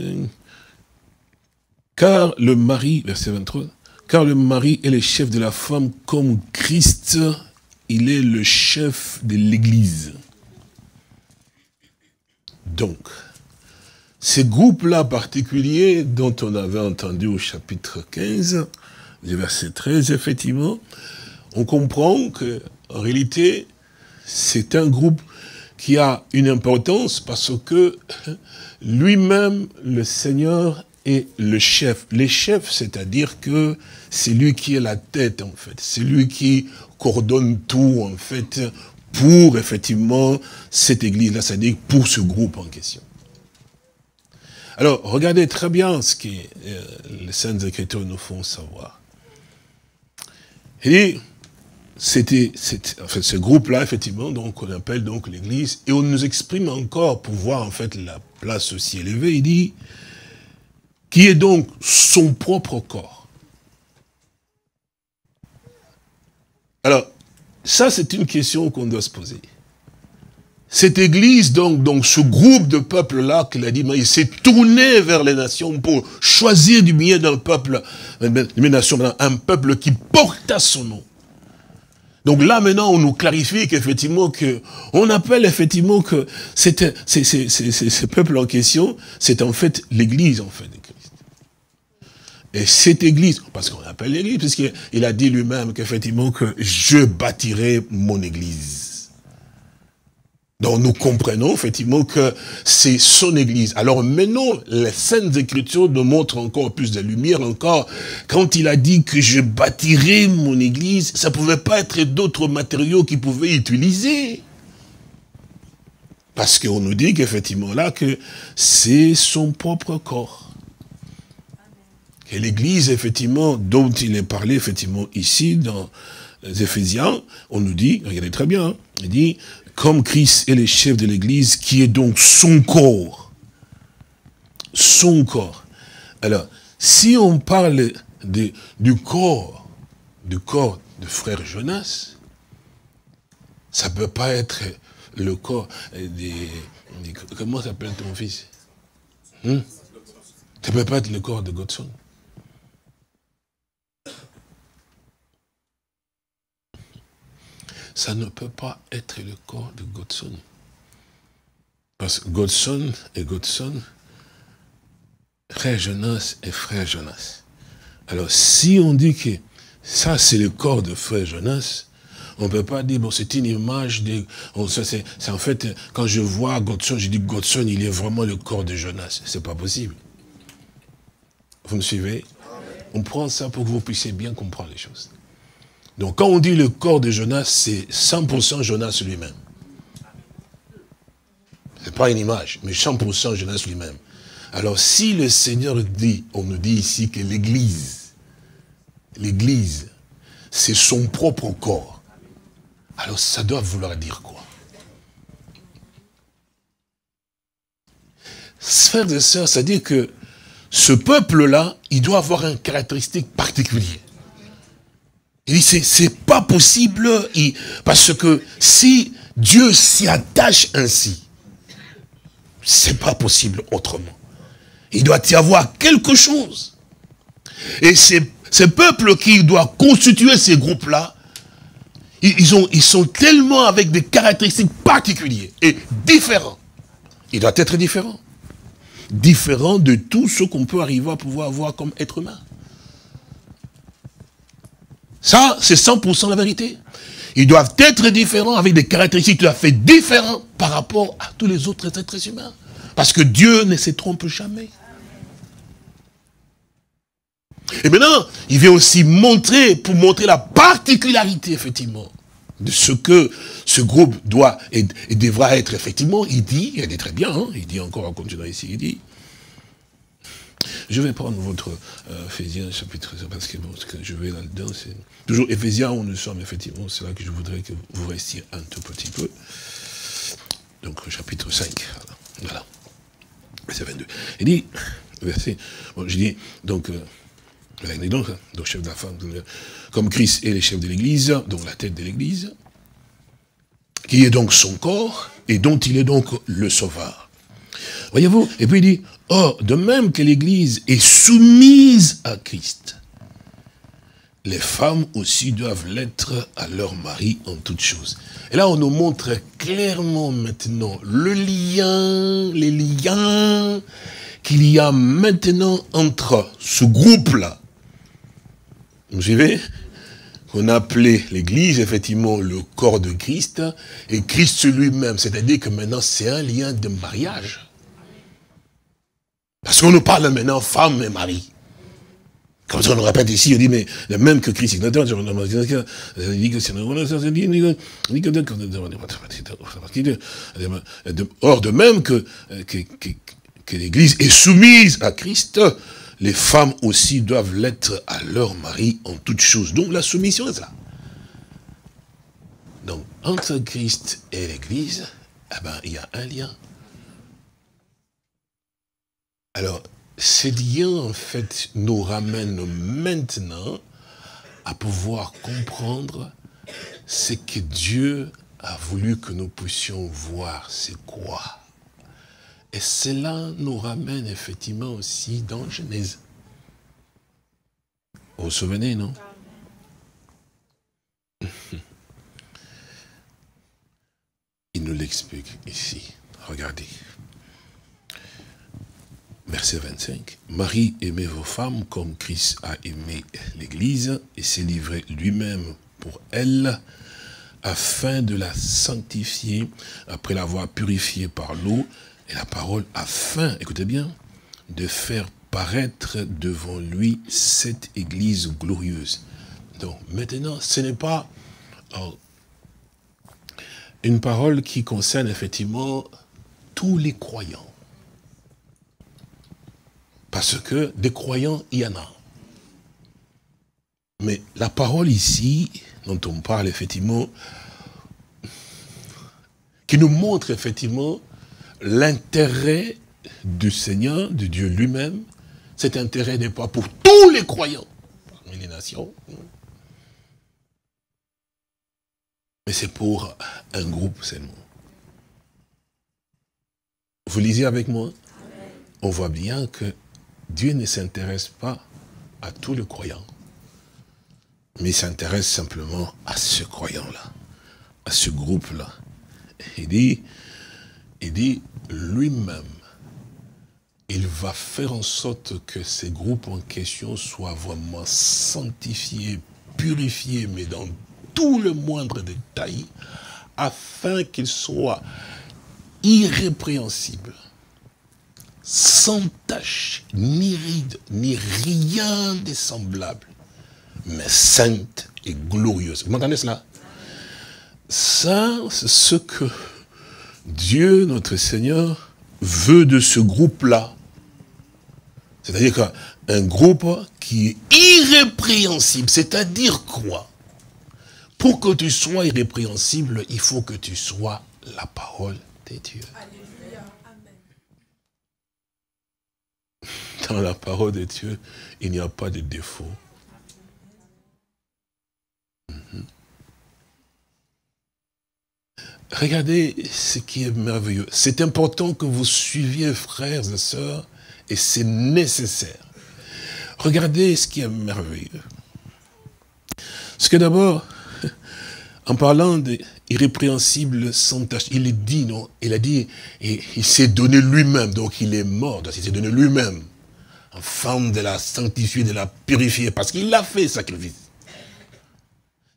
car le mari, verset 23, car le mari est le chef de la femme comme Christ, il est le chef de l'Église. Donc, ces groupes-là particuliers dont on avait entendu au chapitre 15, le verset 13, effectivement, on comprend que en réalité, c'est un groupe qui a une importance parce que lui-même, le Seigneur, est le chef. Le chef, c'est-à-dire que c'est lui qui est la tête, en fait. C'est lui qui coordonne tout, en fait, pour, effectivement, cette église-là, c'est-à-dire pour ce groupe en question. Alors, regardez très bien ce que les Saintes Écritures nous font savoir. Et ce groupe-là, effectivement, donc, on appelle donc l'église, et on nous exprime encore, pour voir, en fait, la place aussi élevée, il dit, qui est donc son propre corps. Alors, ça, c'est une question qu'on doit se poser. Cette église, donc ce groupe de peuple-là, qu'il a dit, il s'est tourné vers les nations pour choisir du milieu d'un peuple, un peuple qui porte son nom. Donc là, maintenant, on nous clarifie qu'effectivement, on appelle effectivement que ce peuple en question, c'est en fait l'église, en fait, de Christ. Et cette église, parce qu'on appelle l'église, puisqu'il a dit lui-même qu'effectivement, que je bâtirai mon église. Donc nous comprenons effectivement que c'est son église. Alors maintenant, les Saintes Écritures nous montrent encore plus de lumière encore. Quand il a dit que je bâtirai mon église, ça ne pouvait pas être d'autres matériaux qu'il pouvait utiliser. Parce qu'on nous dit qu'effectivement là, que c'est son propre corps. Et l'église, effectivement, dont il est parlé, effectivement, ici, dans les Éphésiens, on nous dit, regardez très bien, hein, il dit, comme Christ est le chef de l'église, qui est donc son corps. Son corps. Alors, si on parle du corps de frère Jonas, ça ne peut pas être le corps comment s'appelle ton fils? Ça ne peut pas être le corps de Godson. Ça ne peut pas être le corps de Godson. Parce que Godson et Godson, frère Jonas et frère Jonas. Alors si on dit que ça c'est le corps de frère Jonas, on ne peut pas dire, bon c'est une image de... C'est en fait, quand je vois Godson, je dis Godson, il est vraiment le corps de Jonas. C'est pas possible. Vous me suivez? On prend ça pour que vous puissiez bien comprendre les choses. Donc quand on dit le corps de Jonas, c'est 100% Jonas lui-même. Ce n'est pas une image, mais 100% Jonas lui-même. Alors si le Seigneur dit, on nous dit ici que l'église, c'est son propre corps, alors ça doit vouloir dire quoi? Frères et sœurs, c'est-à-dire que ce peuple-là, il doit avoir une caractéristique particulière. Il dit, c'est pas possible, parce que si Dieu s'y attache ainsi, c'est pas possible autrement. Il doit y avoir quelque chose. Et ces peuples qui doivent constituer ces groupes-là, ils sont tellement avec des caractéristiques particulières et différents. Il doit être différent. Différent de tout ce qu'on peut arriver à pouvoir avoir comme être humain. Ça, c'est 100% la vérité. Ils doivent être différents avec des caractéristiques tout à fait différentes par rapport à tous les autres êtres humains. Parce que Dieu ne se trompe jamais. Et maintenant, il vient aussi montrer, pour montrer la particularité, effectivement, de ce que ce groupe doit et devra être, effectivement. Il dit très bien, hein, il dit encore en continuant ici, il dit, je vais prendre votre Éphésiens chapitre, parce que, bon, je vais là-dedans, c'est toujours Éphésiens où nous sommes, effectivement, c'est là que je voudrais que vous restiez un tout petit peu. Donc, chapitre 5, voilà, verset 22. Il dit, verset, bon, je dis, donc, donc chef de la femme, comme Christ est le chef de l'Église, donc la tête de l'Église, qui est donc son corps, et dont il est donc le sauveur. Voyez-vous, et puis il dit, or, de même que l'Église est soumise à Christ, les femmes aussi doivent l'être à leur mari en toutes choses. Et là, on nous montre clairement maintenant le lien, les liens qu'il y a maintenant entre ce groupe-là. Vous suivez? On appelait l'Église, effectivement, le corps de Christ, et Christ lui-même. C'est-à-dire que maintenant, c'est un lien de mariage. Parce qu'on nous parle maintenant femme et mari. Comme ça, on nous répète ici, on dit, mais même que Christ, or, de même que l'Église est soumise à Christ, les femmes aussi doivent l'être à leur mari en toutes choses. Donc, la soumission est là. Donc, entre Christ et l'Église, eh ben, il y a un lien. Alors, ces liens, en fait, nous ramènent maintenant à pouvoir comprendre ce que Dieu a voulu que nous puissions voir, c'est quoi. Et cela nous ramène effectivement aussi dans Genèse. Vous vous souvenez, non? Il nous l'explique ici. Regardez. Verset 25. Marie, aimez vos femmes comme Christ a aimé l'Église et s'est livré lui-même pour elle, afin de la sanctifier, après l'avoir purifiée par l'eau et la parole, afin, écoutez bien, de faire paraître devant lui cette Église glorieuse. Donc maintenant, ce n'est pas une parole qui concerne effectivement tous les croyants. Parce que des croyants, il y en a. Mais la parole ici, dont on parle effectivement, qui nous montre effectivement l'intérêt du Seigneur, de Dieu lui-même, cet intérêt n'est pas pour tous les croyants, parmi les nations, mais c'est pour un groupe seulement. Vous lisez avec moi? On voit bien que Dieu ne s'intéresse pas à tous les croyants, mais il s'intéresse simplement à ce croyant-là, à ce groupe-là. Il dit lui-même, il va faire en sorte que ces groupes en question soient vraiment sanctifiés, purifiés, mais dans tout le moindre détail, afin qu'ils soient irrépréhensibles, sans tache, ni ride, ni rien de semblable, mais sainte et glorieuse. Vous m'entendez cela? Ça, c'est ce que Dieu, notre Seigneur, veut de ce groupe-là. C'est-à-dire qu'un groupe qui est irrépréhensible, c'est-à-dire quoi? Pour que tu sois irrépréhensible, il faut que tu sois la parole de Dieu. Alléluia. Amen. Dans la parole de Dieu, il n'y a pas de défaut. Regardez ce qui est merveilleux. C'est important que vous suiviez, frères et sœurs, et c'est nécessaire. Regardez ce qui est merveilleux. Parce que d'abord, en parlant d'irrépréhensible sans tache, il est dit, non? Il a dit, et il s'est donné lui-même, donc il est mort, donc il s'est donné lui-même, afin de la sanctifier, de la purifier, parce qu'il a fait sacrifice.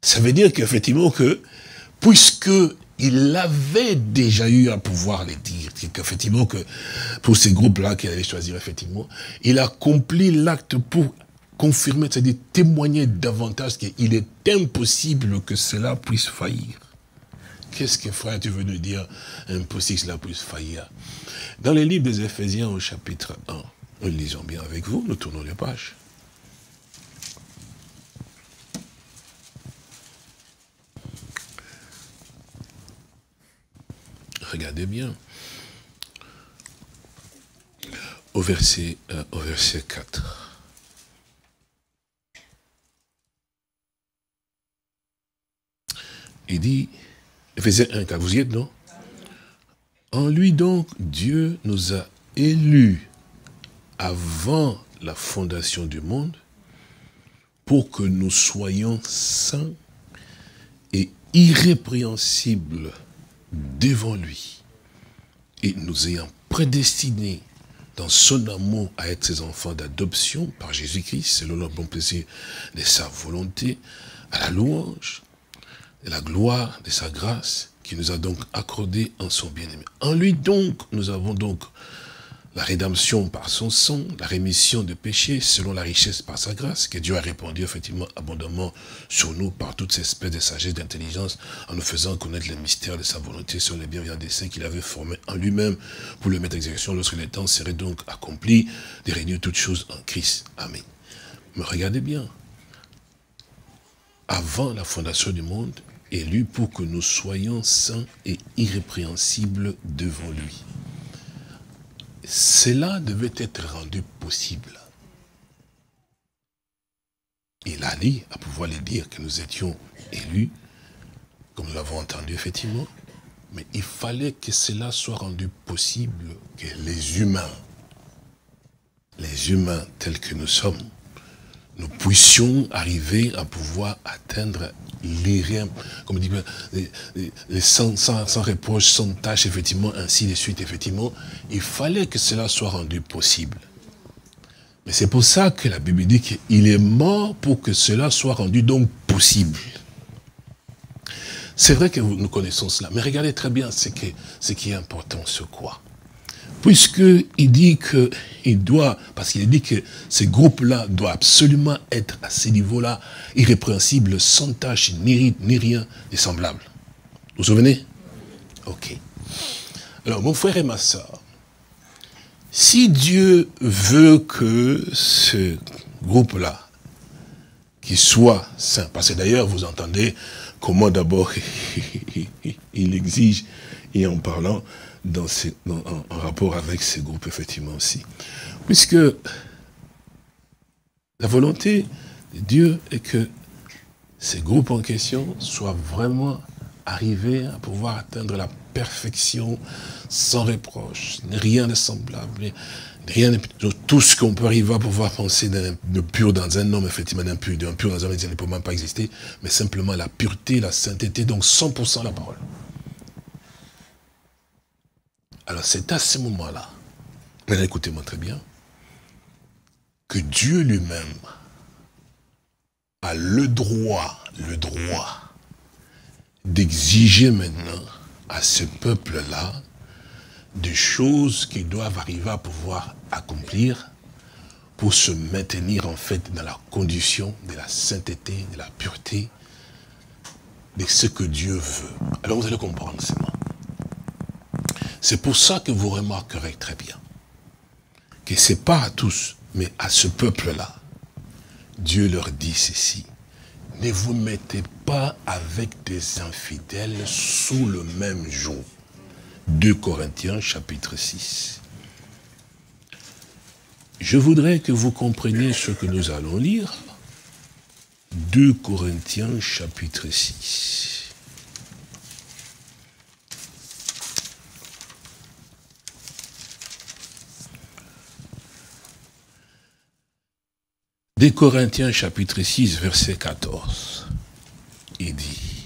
Ça veut dire qu'effectivement que, puisque il avait déjà eu à pouvoir les dire, qu'effectivement que pour ces groupes-là qu'il allait choisir, effectivement, il accomplit l'acte pour confirmer, c'est-à-dire témoigner davantage qu'il est impossible que cela puisse faillir. Qu'est-ce que, frère, tu veux nous dire, impossible que cela puisse faillir? Dans les livres des Éphésiens au chapitre 1, nous lisons bien avec vous, nous tournons les pages. Regardez bien. Au verset 4. Il dit, Éphésiens 1, 4, vous y êtes, non? En lui donc, Dieu nous a élus avant la fondation du monde pour que nous soyons saints et irrépréhensibles devant lui, et nous ayant prédestinés dans son amour à être ses enfants d'adoption par Jésus-Christ, selon le bon plaisir de sa volonté, à la louange, de la gloire de sa grâce, qui nous a donc accordé en son bien-aimé. En lui donc, nous avons donc la rédemption par son sang, la rémission de péchés selon la richesse par sa grâce, que Dieu a répandu effectivement abondamment sur nous par toute espèce de sagesse, d'intelligence, en nous faisant connaître le mystère de sa volonté sur les bienveillants desseins qu'il avait formés en lui-même pour le mettre en exécution lorsque le temps serait donc accompli, de réunir toutes choses en Christ. Amen. Mais regardez bien, avant la fondation du monde, élu pour que nous soyons saints et irrépréhensibles devant lui. Cela devait être rendu possible. Il a dit, à pouvoir le dire, que nous étions élus, comme nous l'avons entendu effectivement, mais il fallait que cela soit rendu possible, que les humains tels que nous sommes, nous puissions arriver à pouvoir atteindre comme dit, les sans reproche, sans tâche, effectivement, ainsi de suite, effectivement, il fallait que cela soit rendu possible. Mais c'est pour ça que la Bible dit qu'il est mort pour que cela soit rendu donc possible. C'est vrai que nous connaissons cela, mais regardez très bien ce qui est important, c'est quoi? Puisqu'il dit qu'il doit, parce qu'il dit que ces groupes-là doivent absolument être à ce niveau-là, irrépréhensibles, sans tâche, ni rite, ni rien de semblable. Vous vous souvenez? Ok. Alors, mon frère et ma soeur, si Dieu veut que ce groupe-là, qui soit saint, parce que d'ailleurs, vous entendez comment d'abord il exige, et en parlant, en rapport avec ces groupes, effectivement, aussi. Puisque la volonté de Dieu est que ces groupes en question soient vraiment arrivés à pouvoir atteindre la perfection sans reproche, rien de semblable, rien de tout ce qu'on peut arriver à pouvoir penser de pur dans un homme, effectivement, d'impur dans un homme, ça ne peut même pas exister, mais simplement la pureté, la sainteté, donc 100% la parole. Alors c'est à ce moment-là, mais écoutez-moi très bien, que Dieu lui-même a le droit d'exiger maintenant à ce peuple-là des choses qu'ils doivent arriver à pouvoir accomplir pour se maintenir en fait dans la condition de la sainteté, de la pureté, de ce que Dieu veut. Alors vous allez comprendre seulement. C'est pour ça que vous remarquerez très bien que ce n'est pas à tous, mais à ce peuple-là, Dieu leur dit ceci: ne vous mettez pas avec des infidèles sous le même joug. 2 Corinthiens chapitre 6. Je voudrais que vous compreniez ce que nous allons lire. 2 Corinthiens chapitre 6. Des Corinthiens chapitre 6, verset 14, il dit: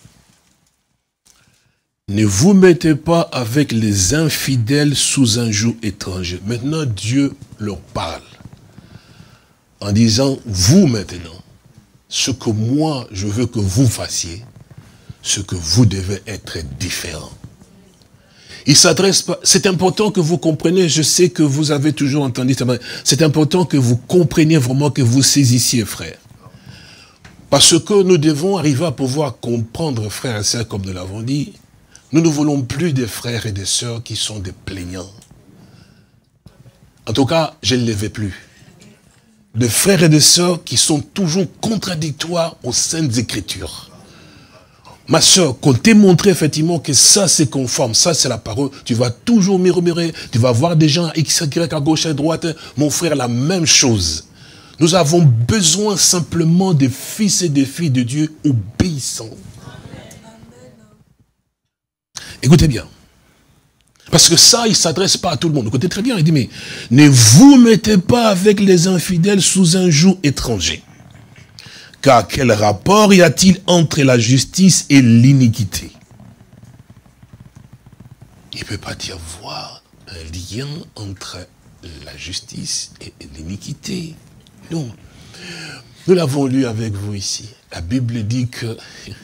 ne vous mettez pas avec les infidèles sous un joug étranger. Maintenant, Dieu leur parle en disant, vous maintenant, ce que moi, je veux que vous fassiez, ce que vous devez être différent. Il s'adresse pas, c'est important que vous compreniez, je sais que vous avez toujours entendu ça, c'est important que vous compreniez vraiment, que vous saisissiez, frère. Parce que nous devons arriver à pouvoir comprendre, frères et sœurs, comme nous l'avons dit, nous ne voulons plus des frères et des sœurs qui sont des plaignants. En tout cas, je ne les veux plus. Des frères et des sœurs qui sont toujours contradictoires aux Saintes Écritures. Ma sœur, quand t'es montré effectivement que ça c'est conforme, ça c'est la parole, tu vas toujours murmurer, tu vas voir des gens X, Y, à gauche, à droite. Mon frère, la même chose. Nous avons besoin simplement des fils et des filles de Dieu obéissants. Écoutez bien. Parce que ça, il ne s'adresse pas à tout le monde. Écoutez très bien, il dit, mais ne vous mettez pas avec les infidèles sous un joug étranger. Car quel rapport y a-t-il entre la justice et l'iniquité? Il ne peut pas y avoir un lien entre la justice et l'iniquité. Non. Nous l'avons lu avec vous ici. La Bible dit que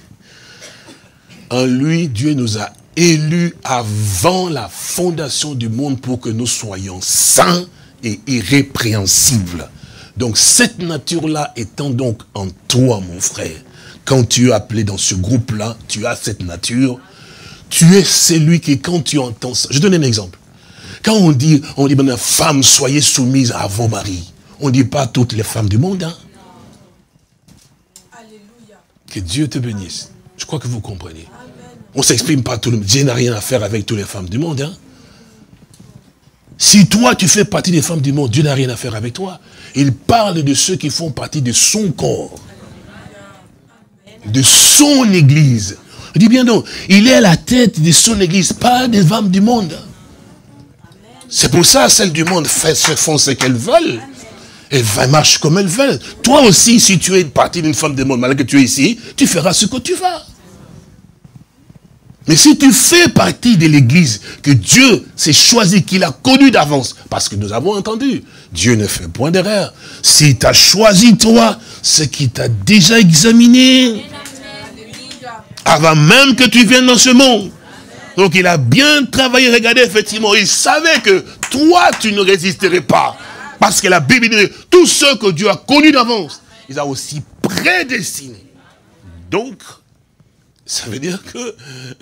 en lui, Dieu nous a élus avant la fondation du monde pour que nous soyons saints et irrépréhensibles. Donc cette nature-là étant donc en toi, mon frère, quand tu es appelé dans ce groupe-là, tu as cette nature, tu es celui qui, quand tu entends ça, je donne un exemple. Quand on dit maintenant, femmes, soyez soumises à vos maris, on ne dit pas toutes les femmes du monde. Hein? Que Dieu te bénisse. Je crois que vous comprenez. On ne s'exprime pas tout le monde. Dieu n'a rien à faire avec toutes les femmes du monde. Hein? Si toi, tu fais partie des femmes du monde, Dieu n'a rien à faire avec toi. Il parle de ceux qui font partie de son corps. De son église. Je dis bien donc, il est à la tête de son église, pas des femmes du monde. C'est pour ça, celles du monde font ce qu'elles veulent. Elles marchent comme elles veulent. Toi aussi, si tu es une partie d'une femme du monde, malgré que tu es ici, tu feras ce que tu vas. Mais si tu fais partie de l'église que Dieu s'est choisi, qu'il a connu d'avance, parce que nous avons entendu, Dieu ne fait point d'erreur. S'il t'a choisi toi, c'est qu'il t'a déjà examiné. Avant même que tu viennes dans ce monde. Donc il a bien travaillé, regardez, effectivement, il savait que toi, tu ne résisterais pas. Parce que la Bible dit, tous ceux que Dieu a connus d'avance, il a aussi prédestinés. Donc, ça veut dire que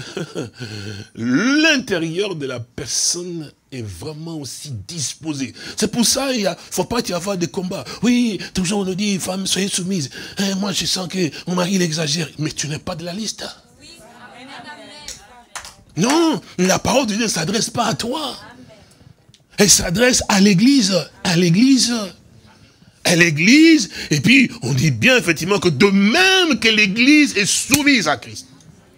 l'intérieur de la personne est vraiment aussi disposé. C'est pour ça qu'il ne faut pas y avoir des combats. Oui, toujours on nous dit, femmes, soyez soumises. Moi, je sens que mon mari, il exagère. Mais tu n'es pas de la liste. Non, la parole de Dieu ne s'adresse pas à toi. Elle s'adresse à l'église. À l'église. À l'église. Et puis, on dit bien effectivement que de même que l'église est soumise à Christ.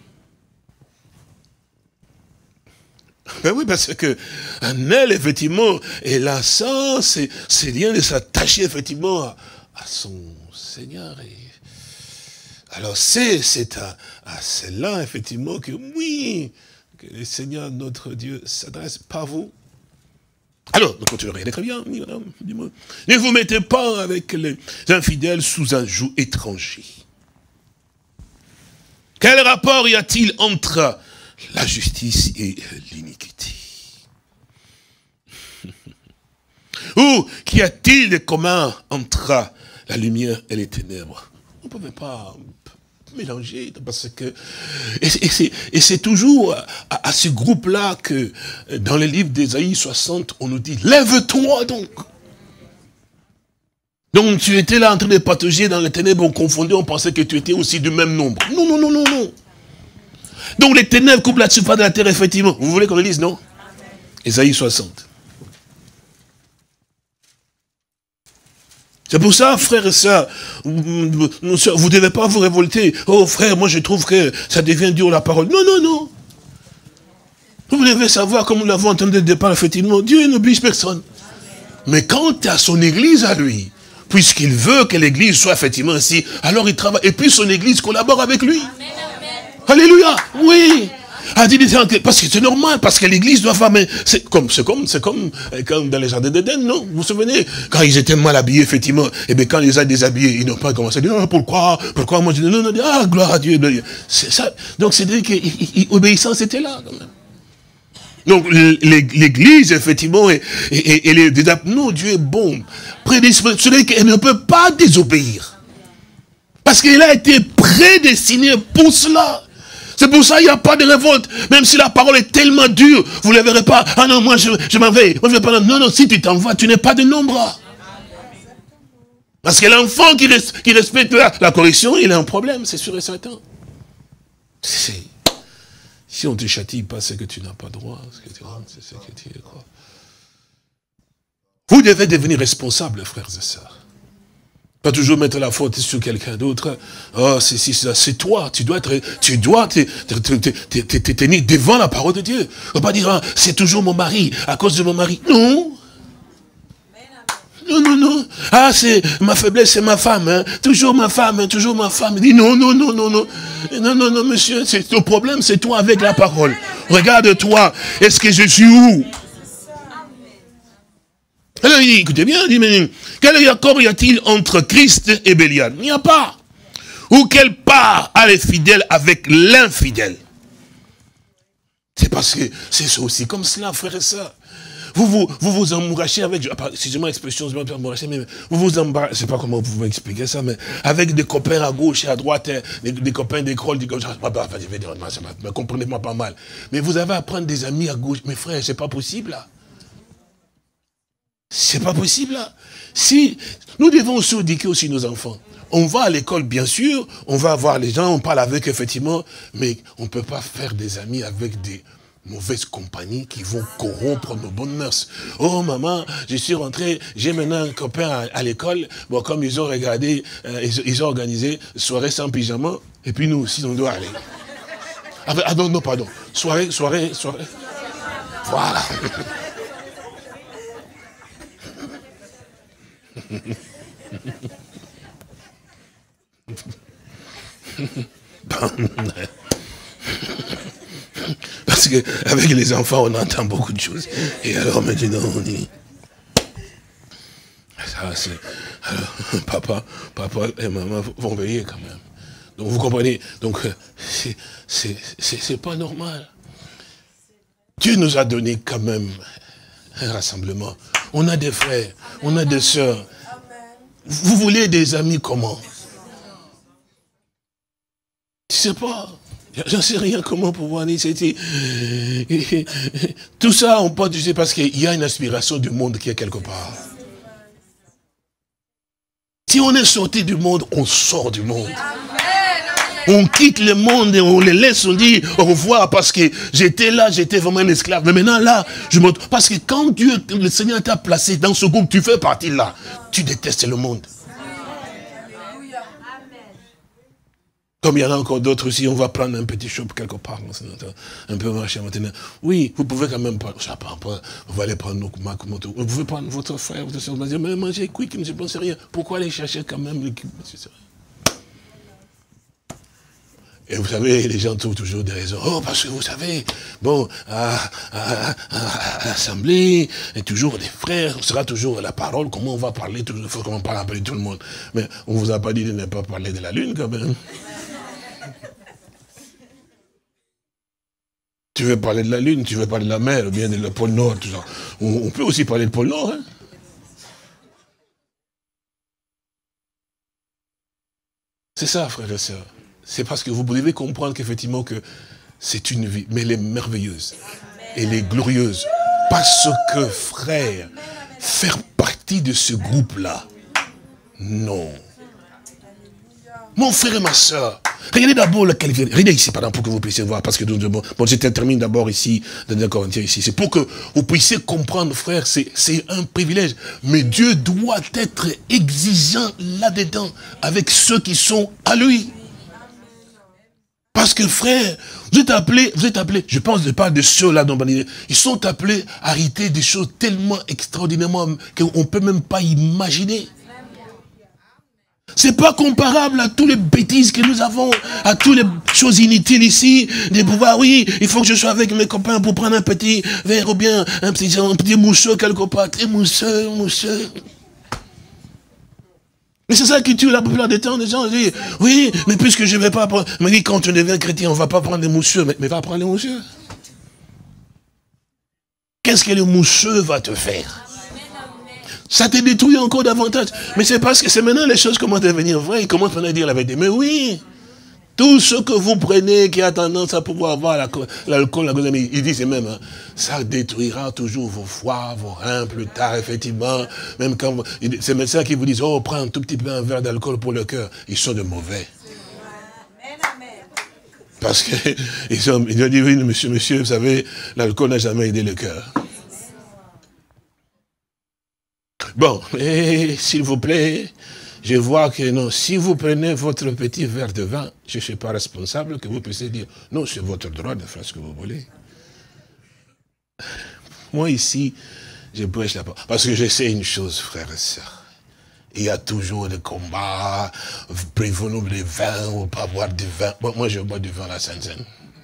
Ben oui, parce que en elle, effectivement, elle a ça, c'est bien de s'attacher, effectivement, à son Seigneur. Et alors, c'est à celle-là, effectivement, que oui, que le Seigneur, notre Dieu, s'adresse pas à vous. Alors, nous continuons, regardez très bien, dis-moi. Ne vous mettez pas avec les infidèles sous un joug étranger. Quel rapport y a-t-il entre la justice et l'iniquité? Ou qu'y a-t-il de commun entre la lumière et les ténèbres? On ne peut pas mélanger, parce que et c'est toujours à ce groupe-là que dans le livre d'Ésaïe 60, on nous dit, lève-toi donc. Donc tu étais là en train de patauger dans les ténèbres, on confondait, on pensait que tu étais aussi du même nombre. Non, non, non, non, non. Donc les ténèbres couvrent la surface de la terre, effectivement. Vous voulez qu'on le lise, non? Ésaïe 60. C'est pour ça, frères et sœurs, vous ne devez pas vous révolter. Oh frère, moi je trouve que ça devient dur la parole. Non, non, non. Vous devez savoir, comme nous l'avons entendu dès le départ, effectivement, Dieu n'oblige personne. Mais quand tu as son église à lui, puisqu'il veut que l'église soit effectivement ainsi, alors il travaille. Et puis son église collabore avec lui. Amen. Alléluia, oui. a dit, parce que c'est normal, parce que l'église doit faire, mais c'est comme quand dans les jardins d'Éden, non? Vous vous souvenez? Quand ils étaient mal habillés, effectivement, et bien quand ils les ont déshabillés, ils n'ont pas commencé à dire, pourquoi moi je dis, non, gloire à Dieu. C'est ça. Donc c'est-à-dire que l'obéissance était là, quand même. Donc l'église, effectivement, et non, Dieu est bon. Prédestiné qu'elle ne peut pas désobéir. Parce qu'il a été prédestiné pour cela. C'est pour ça qu'il n'y a pas de révolte. Même si la parole est tellement dure, vous ne la verrez pas. Ah non, moi je m'en vais. Moi, je vais pas. Non, si tu t'en vas, tu n'es pas de nombre. Parce que l'enfant qui respecte la correction, il a un problème, c'est sûr et certain. Si on ne te châtie pas, c'est que tu n'as pas droit. C'est ce que tu crois. Vous devez devenir responsable, frères et sœurs. Pas toujours mettre la faute sur quelqu'un d'autre. Oh, c'est toi. Tu dois te tenir devant la parole de Dieu. On ne va pas dire, ah, c'est toujours mon mari, à cause de mon mari. Non. Non. Ah, c'est ma faiblesse, c'est ma femme. Hein. Toujours ma femme. Il dit non. Non, monsieur, c'est ton problème, c'est toi avec la parole. Regarde-toi. Est-ce que je suis où? Alors, écoutez bien, il dit, mais quel accord y a-t-il entre Christ et Bélial? Il n'y a pas. Ou quelle part a les fidèles avec l'infidèle? C'est parce que c'est aussi comme cela, frères et sœurs. Vous vous embourrachez avec, excusez-moi l'expression, je ne vais pas embourracher, mais vous vous embarrassez, je ne sais pas comment vous pouvez expliquer ça, mais avec des copains à gauche et à droite, des copains d'école, je vais dire, ne comprenez-moi pas mal. Mais vous avez à prendre des amis à gauche, mes frères, c'est pas possible là. C'est pas possible là. Si, nous devons aussi éduquer aussi nos enfants. On va à l'école, bien sûr, on va voir les gens, on parle avec effectivement, mais on ne peut pas faire des amis avec des mauvaises compagnies qui vont corrompre nos bonnes mœurs. Oh maman, je suis rentré, j'ai maintenant un copain à l'école, bon comme ils ont regardé, ils ont organisé soirée sans pyjama, et puis nous aussi on doit aller. Ah non, pardon, soirée. Voilà. Parce qu'avec les enfants, on entend beaucoup de choses. Et alors maintenant, on dit... Ça, c'est... Alors, papa et maman vont veiller quand même. Donc vous comprenez. Donc, c'est pas normal. Dieu nous a donné quand même un rassemblement. On a des frères, on a des sœurs. Vous voulez des amis comment? Je sais pas. J'en sais rien comment pouvoir dire. Tout ça, on peut dire parce qu'il y a une aspiration du monde qui est quelque part. Si on est sorti du monde, on sort du monde. On quitte le monde et on les laisse, on dit au revoir parce que j'étais là, j'étais vraiment un esclave. Mais maintenant là, je montre. Parce que quand Dieu, le Seigneur t'a placé dans ce groupe, tu fais partie là. Tu détestes le monde. Comme il y en a encore d'autres aussi, on va prendre un petit shop quelque part, un peu marcher maintenant. Oui, vous pouvez quand même prendre, vous allez prendre moto. Vous pouvez prendre votre frère, votre soeur, vous allez dire, mais manger quick, je ne pense rien. Pourquoi aller chercher quand même l'équipe? Et vous savez, les gens trouvent toujours des raisons. Oh, parce que vous savez, bon, à l'assemblée, et toujours des frères, ce sera toujours la parole, comment on va parler, il faut qu'on parle un peu de tout le monde. Mais on ne vous a pas dit de ne pas parler de la lune quand même. Tu veux parler de la lune, tu veux parler de la mer, ou bien de le pôle Nord, tout ça. On peut aussi parler de pôle Nord, hein. C'est ça, frères et sœurs. C'est parce que vous devez comprendre qu'effectivement que c'est une vie, mais elle est merveilleuse. Elle est glorieuse. Parce que, frère, faire partie de ce groupe-là, non. Mon frère et ma soeur, regardez d'abord la qualité. Regardez ici, pardon, pour que vous puissiez voir, parce que bon, je termine d'abord ici, dans 1 Corinthiens ici. C'est pour que vous puissiez comprendre, frère, c'est un privilège. Mais Dieu doit être exigeant là-dedans, avec ceux qui sont à lui. Parce que, frère, vous êtes appelés, je pense, je parle de ceux-là, ils sont appelés à hériter des choses tellement extraordinairement qu'on ne peut même pas imaginer. C'est pas comparable à toutes les bêtises que nous avons, à toutes les choses inutiles ici, de pouvoir, oui, il faut que je sois avec mes copains pour prendre un petit verre ou bien un petit mousseux quelque part, très mousseux. Mais c'est ça qui tue la plupart des temps, les gens disent, oui, mais puisque je ne vais pas prendre, mais oui, quand tu deviens chrétien, on ne va pas prendre des mousseux, mais va prendre les mousseux. Qu'est-ce que le mousseux va te faire? Ça te détruit encore davantage. Mais c'est parce que c'est maintenant les choses commencent à devenir vraies. Ils commencent à dire la vérité. Mais oui, tout ce que vous prenez qui a tendance à pouvoir avoir l'alcool, il dit c'est même, hein, ça détruira toujours vos foies, vos reins plus tard, effectivement. Même quand ces médecins qui vous disent, oh, prends un tout petit peu un verre d'alcool pour le cœur, ils sont de mauvais. Parce qu'ils ont dit, oui, monsieur, vous savez, l'alcool n'a jamais aidé le cœur. Bon, et s'il vous plaît, je vois que non, si vous prenez votre petit verre de vin, je ne suis pas responsable que vous puissiez dire, non, c'est votre droit de faire ce que vous voulez. Moi ici, je prêche la parole. Parce que je sais une chose, frères et sœurs. Il y a toujours des combats, prévenons les vins ou pas boire du vin. Bon, moi je bois du vin à la Sainte-Seine.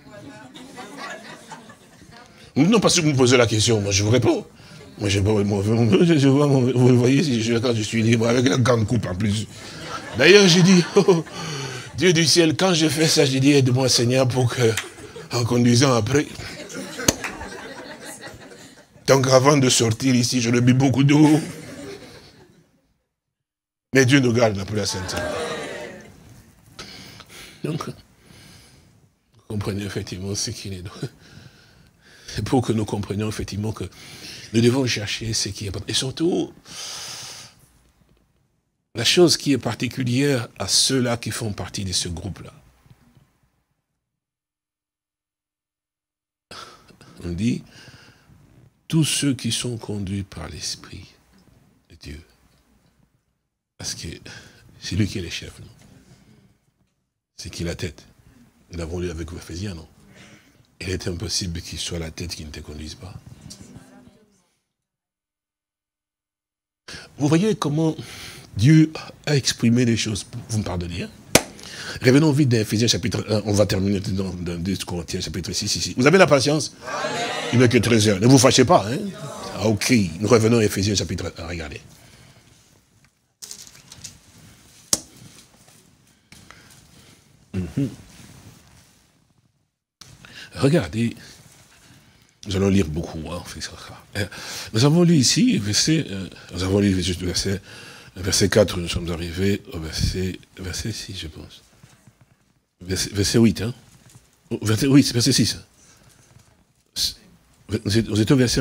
Non, parce que vous me posez la question, moi je vous réponds. Moi, je vois, vous le voyez, quand je suis libre, avec la grande coupe en plus. D'ailleurs, j'ai dit, oh, Dieu du ciel, quand je fais ça, j'ai dit, aide-moi Seigneur pour que, en conduisant après. Donc, avant de sortir ici, je bu beaucoup d'eau. Mais Dieu nous garde après la sainteté. Donc, vous comprenez effectivement ce qu'il est. C'est pour que nous comprenions effectivement que nous devons chercher ce qui est... Et surtout, la chose qui est particulière à ceux-là qui font partie de ce groupe-là. On dit, tous ceux qui sont conduits par l'Esprit de Dieu. Parce que c'est lui qui est le chef, non? C'est qui la tête? Nous l'avons lu avec Ephésiens, non? Il est impossible qu'il soit la tête qui ne te conduise pas. Vous voyez comment Dieu a exprimé les choses. Vous me pardonnez, hein? Revenons vite dans Ephésiens chapitre 1. On va terminer dans 2 Corinthiens chapitre 6 ici. Vous avez la patience? Il n'est que 13 heures. Ne vous fâchez pas, hein? Ah, ok. Nous revenons à Ephésiens chapitre 1. Regardez. Regardez. Nous allons lire beaucoup, hein, nous avons lu ici, nous avons lu juste verset 4, nous sommes arrivés au verset 6, je pense. Verset 8, hein. Oui, c'est verset 6. Vous êtes au verset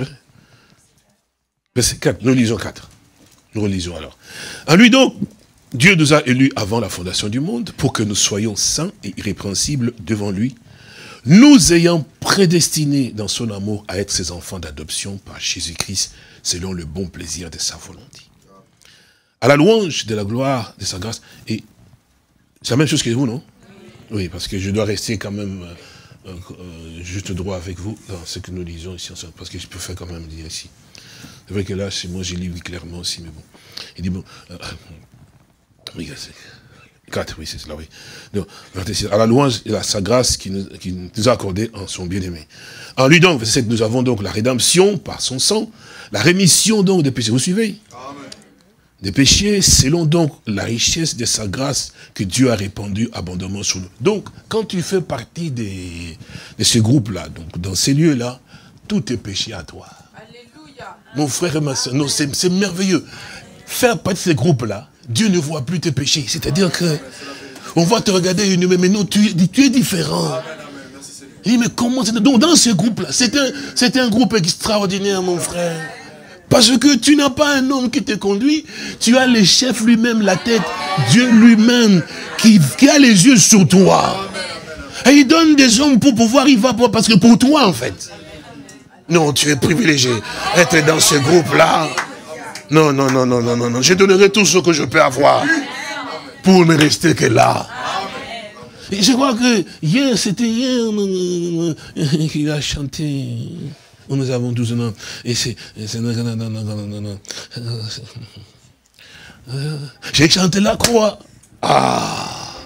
4, nous lisons 4. Nous relisons alors. En lui donc, Dieu nous a élus avant la fondation du monde pour que nous soyons saints et irrépréhensibles devant lui, nous ayant prédestinés dans son amour à être ses enfants d'adoption par Jésus-Christ, selon le bon plaisir de sa volonté. À la louange de la gloire de sa grâce. Et c'est la même chose que vous, non? Oui, parce que je dois rester quand même juste droit avec vous dans ce que nous lisons ici ensemble, parce que je peux faire quand même dire ici. C'est vrai que là, moi, j'ai lu clairement aussi, mais bon. Il dit, bon, oui, 4, oui, c'est cela, oui. Donc, à la louange de sa grâce qui nous a accordé en son bien-aimé. En lui donc, verset 7, nous avons donc la rédemption par son sang, la rémission donc des péchés. Vous suivez? Amen. Des péchés, selon donc la richesse de sa grâce que Dieu a répandue abondamment sur nous. Donc, quand tu fais partie de ce groupe-là, donc dans ces lieux-là, tout est péché à toi. Alléluia. Mon frère et ma soeur, non, c'est merveilleux. Faire partie de ce groupe-là, Dieu ne voit plus tes péchés. C'est-à-dire que on va te regarder, mais non, tu es différent. Il dit, mais comment c'est? Donc, dans ce groupe-là, c'est un groupe extraordinaire, mon frère. Parce que tu n'as pas un homme qui te conduit, tu as le chef lui-même, la tête, Dieu lui-même, qui a les yeux sur toi. Et il donne des hommes pour pouvoir y voir, parce que pour toi, en fait. Non, tu es privilégié. Être dans ce groupe-là. Non, non, non, non, non, non, non. Je donnerai tout ce que je peux avoir pour ne rester que là. Et je crois que hier, c'était hier qu'il a chanté. Nous avons 12 ans. Et c'est... J'ai chanté la croix. Ah.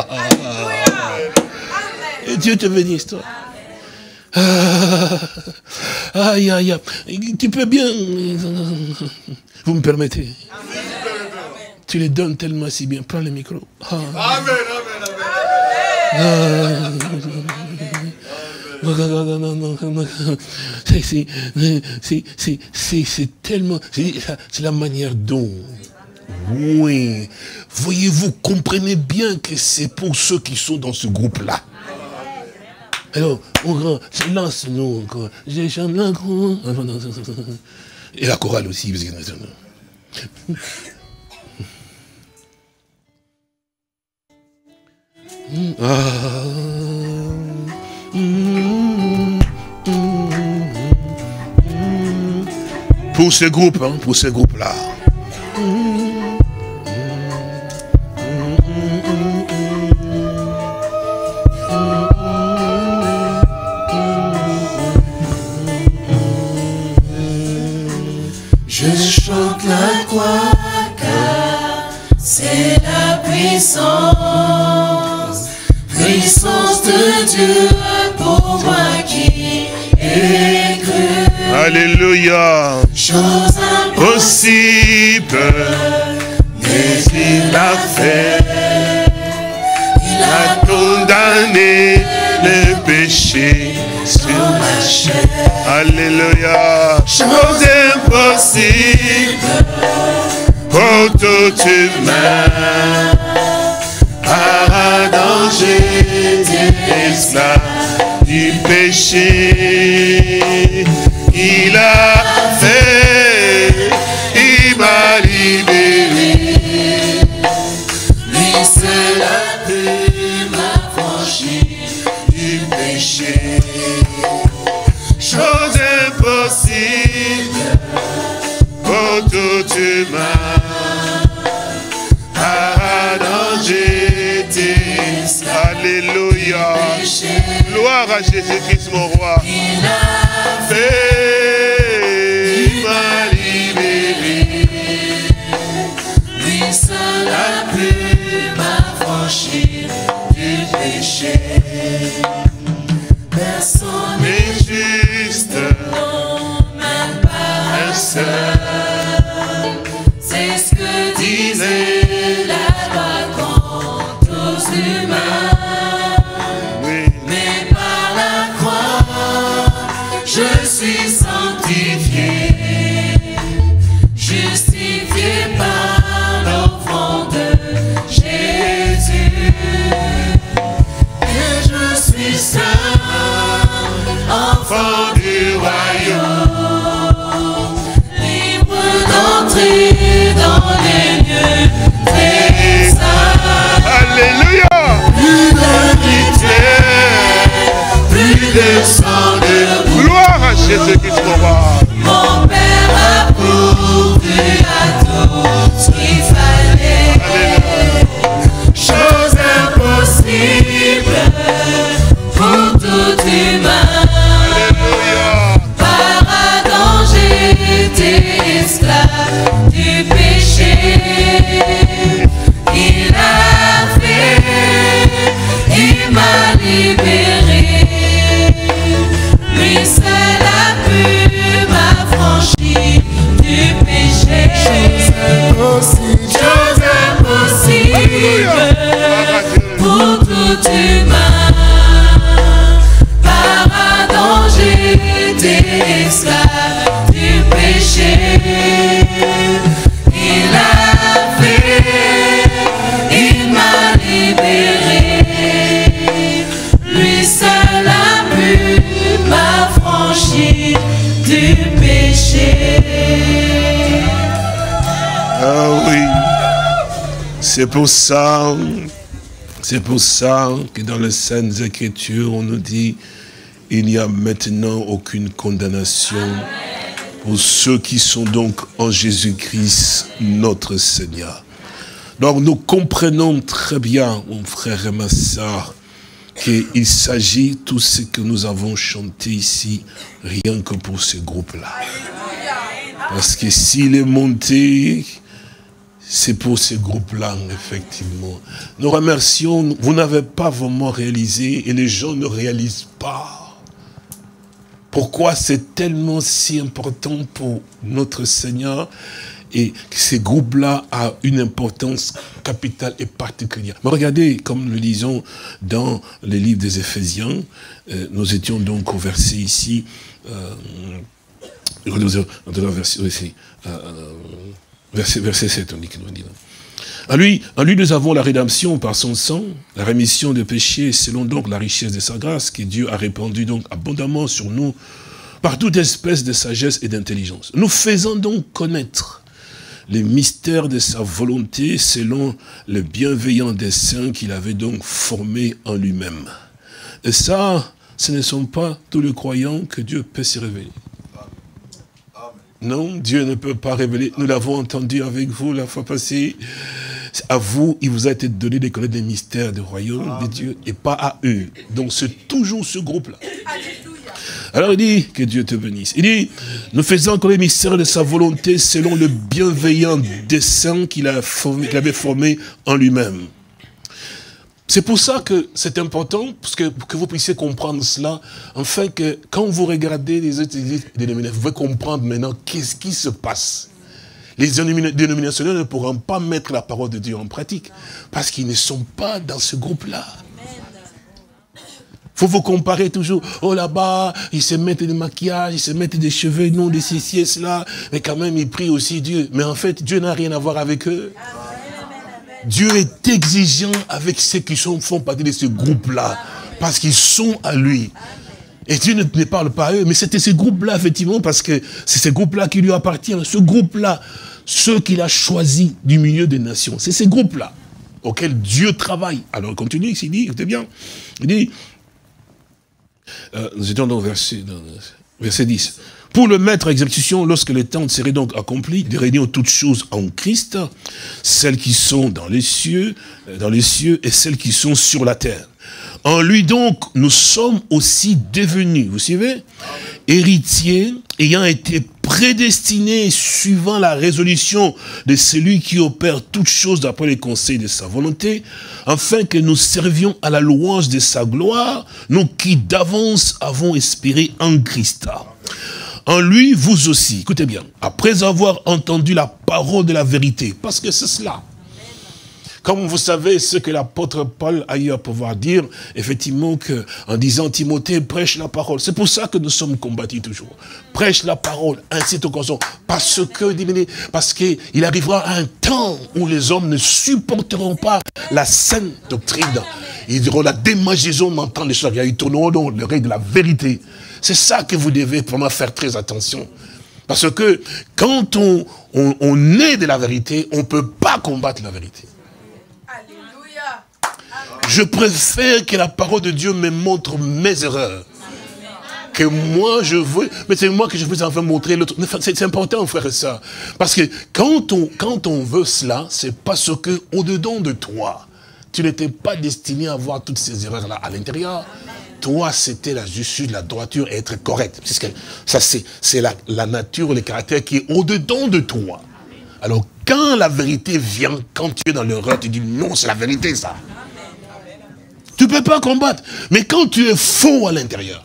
Et Dieu te bénisse, toi. Aïe, aïe, aïe. Tu peux bien... Vous me permettez? Tu les donnes tellement si bien. Prends le micro. Ah. Amen, amen, amen. C'est tellement... C'est la manière dont... Oui. Voyez-vous, comprenez bien que c'est pour ceux qui sont dans ce groupe-là. Alors, lance-nous encore. J'ai chanté la chorale. Et la chorale aussi. Pour ce groupe, hein, pour ce groupe-là. Je chante la croix car c'est la puissance, puissance de Dieu pour moi qui ai cru. Alléluia. Chose impossible, mais il l'a fait. Il a condamné le péché sur la chair. Alléluia. Chose impossible pour tout humain. par un danger esclave Du péché, il a fait, il m'a libéré. Lui seul a pu m'affranchir du péché. Chose impossible pour tout humain. Pardon, j'étais. Alléluia. Gloire à Jésus-Christ, mon roi. Il a fait, il m'a libéré. Lui seul a pu m'affranchir du péché. Personne Mais juste non, même pas un seul. C'est ce que disait la loi contre aux humains. Oui. Mais par la croix, je suis sanctifié, justifié par l'offrande de Jésus. Et je suis saint, enfant du royaume, libre d'entrer dans les lieux très saints. Alléluia. Plus de rituel, plus de sang de boue. Gloire à Jésus-Christ, mon roi. Mon Père a pourvu à tout ce qu'il fallait. Chose impossible pour tout humain. Alléluia. Par Adam j'étais esclave du péché. Il a fait, il m'a libéré. Lui seul a pu m'affranchir du péché. Chose impossible pour tout humain. Par Adam j'étais esclave du péché. Il a fait, il m'a libéré. Lui seul a pu m'affranchir du péché. Ah oui. C'est pour ça que dans les Saintes Écritures, on nous dit, il n'y a maintenant aucune condamnation pour ceux qui sont donc en Jésus-Christ, notre Seigneur. Donc nous comprenons très bien, mon frère et ma sœur, qu'il s'agit de tout ce que nous avons chanté ici, rien que pour ce groupe-là. Parce que s'il est monté, c'est pour ces groupes-là, effectivement. Nous remercions, vous n'avez pas vraiment réalisé, et les gens ne réalisent pas. Pourquoi c'est tellement si important pour notre Seigneur, et que ces groupes-là ont une importance capitale et particulière. Mais regardez, comme nous le lisons dans les livres des Éphésiens, nous étions donc au verset ici, verset 7, on dit qu'il nous dit là. En lui, nous avons la rédemption par son sang, la rémission des péchés, selon donc la richesse de sa grâce, que Dieu a répandue donc abondamment sur nous, par toute espèce de sagesse et d'intelligence. Nous faisons donc connaître les mystères de sa volonté, selon le bienveillant dessein qu'il avait donc formé en lui-même. Et ça, ce ne sont pas tous les croyants que Dieu peut se révéler. Non, Dieu ne peut pas révéler. Nous l'avons entendu avec vous la fois passée. À vous, il vous a été donné de connaître les mystères du royaume de Dieu et pas à eux. Donc c'est toujours ce groupe-là. Alors il dit que Dieu te bénisse. Il dit, nous faisons connaître les mystères de sa volonté selon le bienveillant dessein qu'il avait formé en lui-même. C'est pour ça que c'est important, parce que vous puissiez comprendre cela, afin que quand vous regardez les autres églises dénominationnelles, vous pouvez comprendre maintenant qu'est-ce qui se passe. Les dénominationnels ne pourront pas mettre la parole de Dieu en pratique, parce qu'ils ne sont pas dans ce groupe-là. Faut vous comparer toujours, oh là-bas, ils se mettent des maquillages, ils se mettent des cheveux, non, des ceci, cela, mais quand même ils prient aussi Dieu. Mais en fait, Dieu n'a rien à voir avec eux. Dieu est exigeant avec ceux qui font partie de ce groupe-là, parce qu'ils sont à lui. Et Dieu ne parle pas à eux, mais c'était ce groupe-là, effectivement, parce que c'est ce groupe-là qui lui appartient. Ce groupe-là, ceux qu'il a choisis du milieu des nations, c'est ces groupes-là auxquels Dieu travaille. Alors, il continue, il dit, écoutez bien, il dit, nous étions dans verset 10. Pour le mettre à exécution, lorsque les temps seraient donc accomplis, de réunir toutes choses en Christ, celles qui sont dans les cieux et celles qui sont sur la terre. En lui donc, nous sommes aussi devenus, vous suivez, héritiers, ayant été prédestinés suivant la résolution de celui qui opère toutes choses d'après les conseils de sa volonté, afin que nous servions à la louange de sa gloire, nous qui d'avance avons espéré en Christ. En lui, vous aussi, écoutez bien, après avoir entendu la parole de la vérité, parce que c'est cela. Comme vous savez ce que l'apôtre Paul a eu à pouvoir dire, effectivement, en disant Timothée, prêche la parole. C'est pour ça que nous sommes combattus toujours. Prêche la parole, incite au consomment. Parce qu'il arrivera un temps où les hommes ne supporteront pas la saine doctrine. Ils diront la démagisation m'entend les choses. Ils tourneront dans l'oreille de la vérité. C'est ça que vous devez vraiment faire très attention. Parce que quand on est de la vérité, on ne peut pas combattre la vérité. Alléluia. Je préfère que la parole de Dieu me montre mes erreurs. Que moi je veux, mais c'est moi que je veux enfin montrer l'autre. C'est important, frère et sœur. Parce que quand on veut cela, c'est parce que au-dedans de toi, tu n'étais pas destiné à voir toutes ces erreurs-là à l'intérieur. Toi, c'était la justice, la droiture et être correct. Ça, c'est la nature, le caractère qui est au-dedans de toi. Alors, quand la vérité vient, quand tu es dans l'erreur, tu dis non, c'est la vérité, ça. Tu ne peux pas combattre. Mais quand tu es faux à l'intérieur,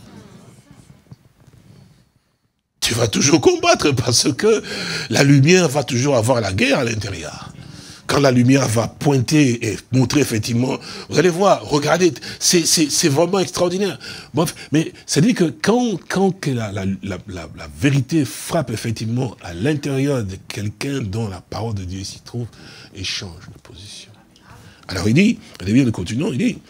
tu vas toujours combattre parce que la lumière va toujours avoir la guerre à l'intérieur. Quand la lumière va pointer et montrer effectivement, vous allez voir, regardez, c'est vraiment extraordinaire. Bref, mais c'est-à-dire que quand la vérité frappe effectivement à l'intérieur de quelqu'un dont la parole de Dieu s'y trouve, et change de position. Alors il dit, nous continuons, il dit,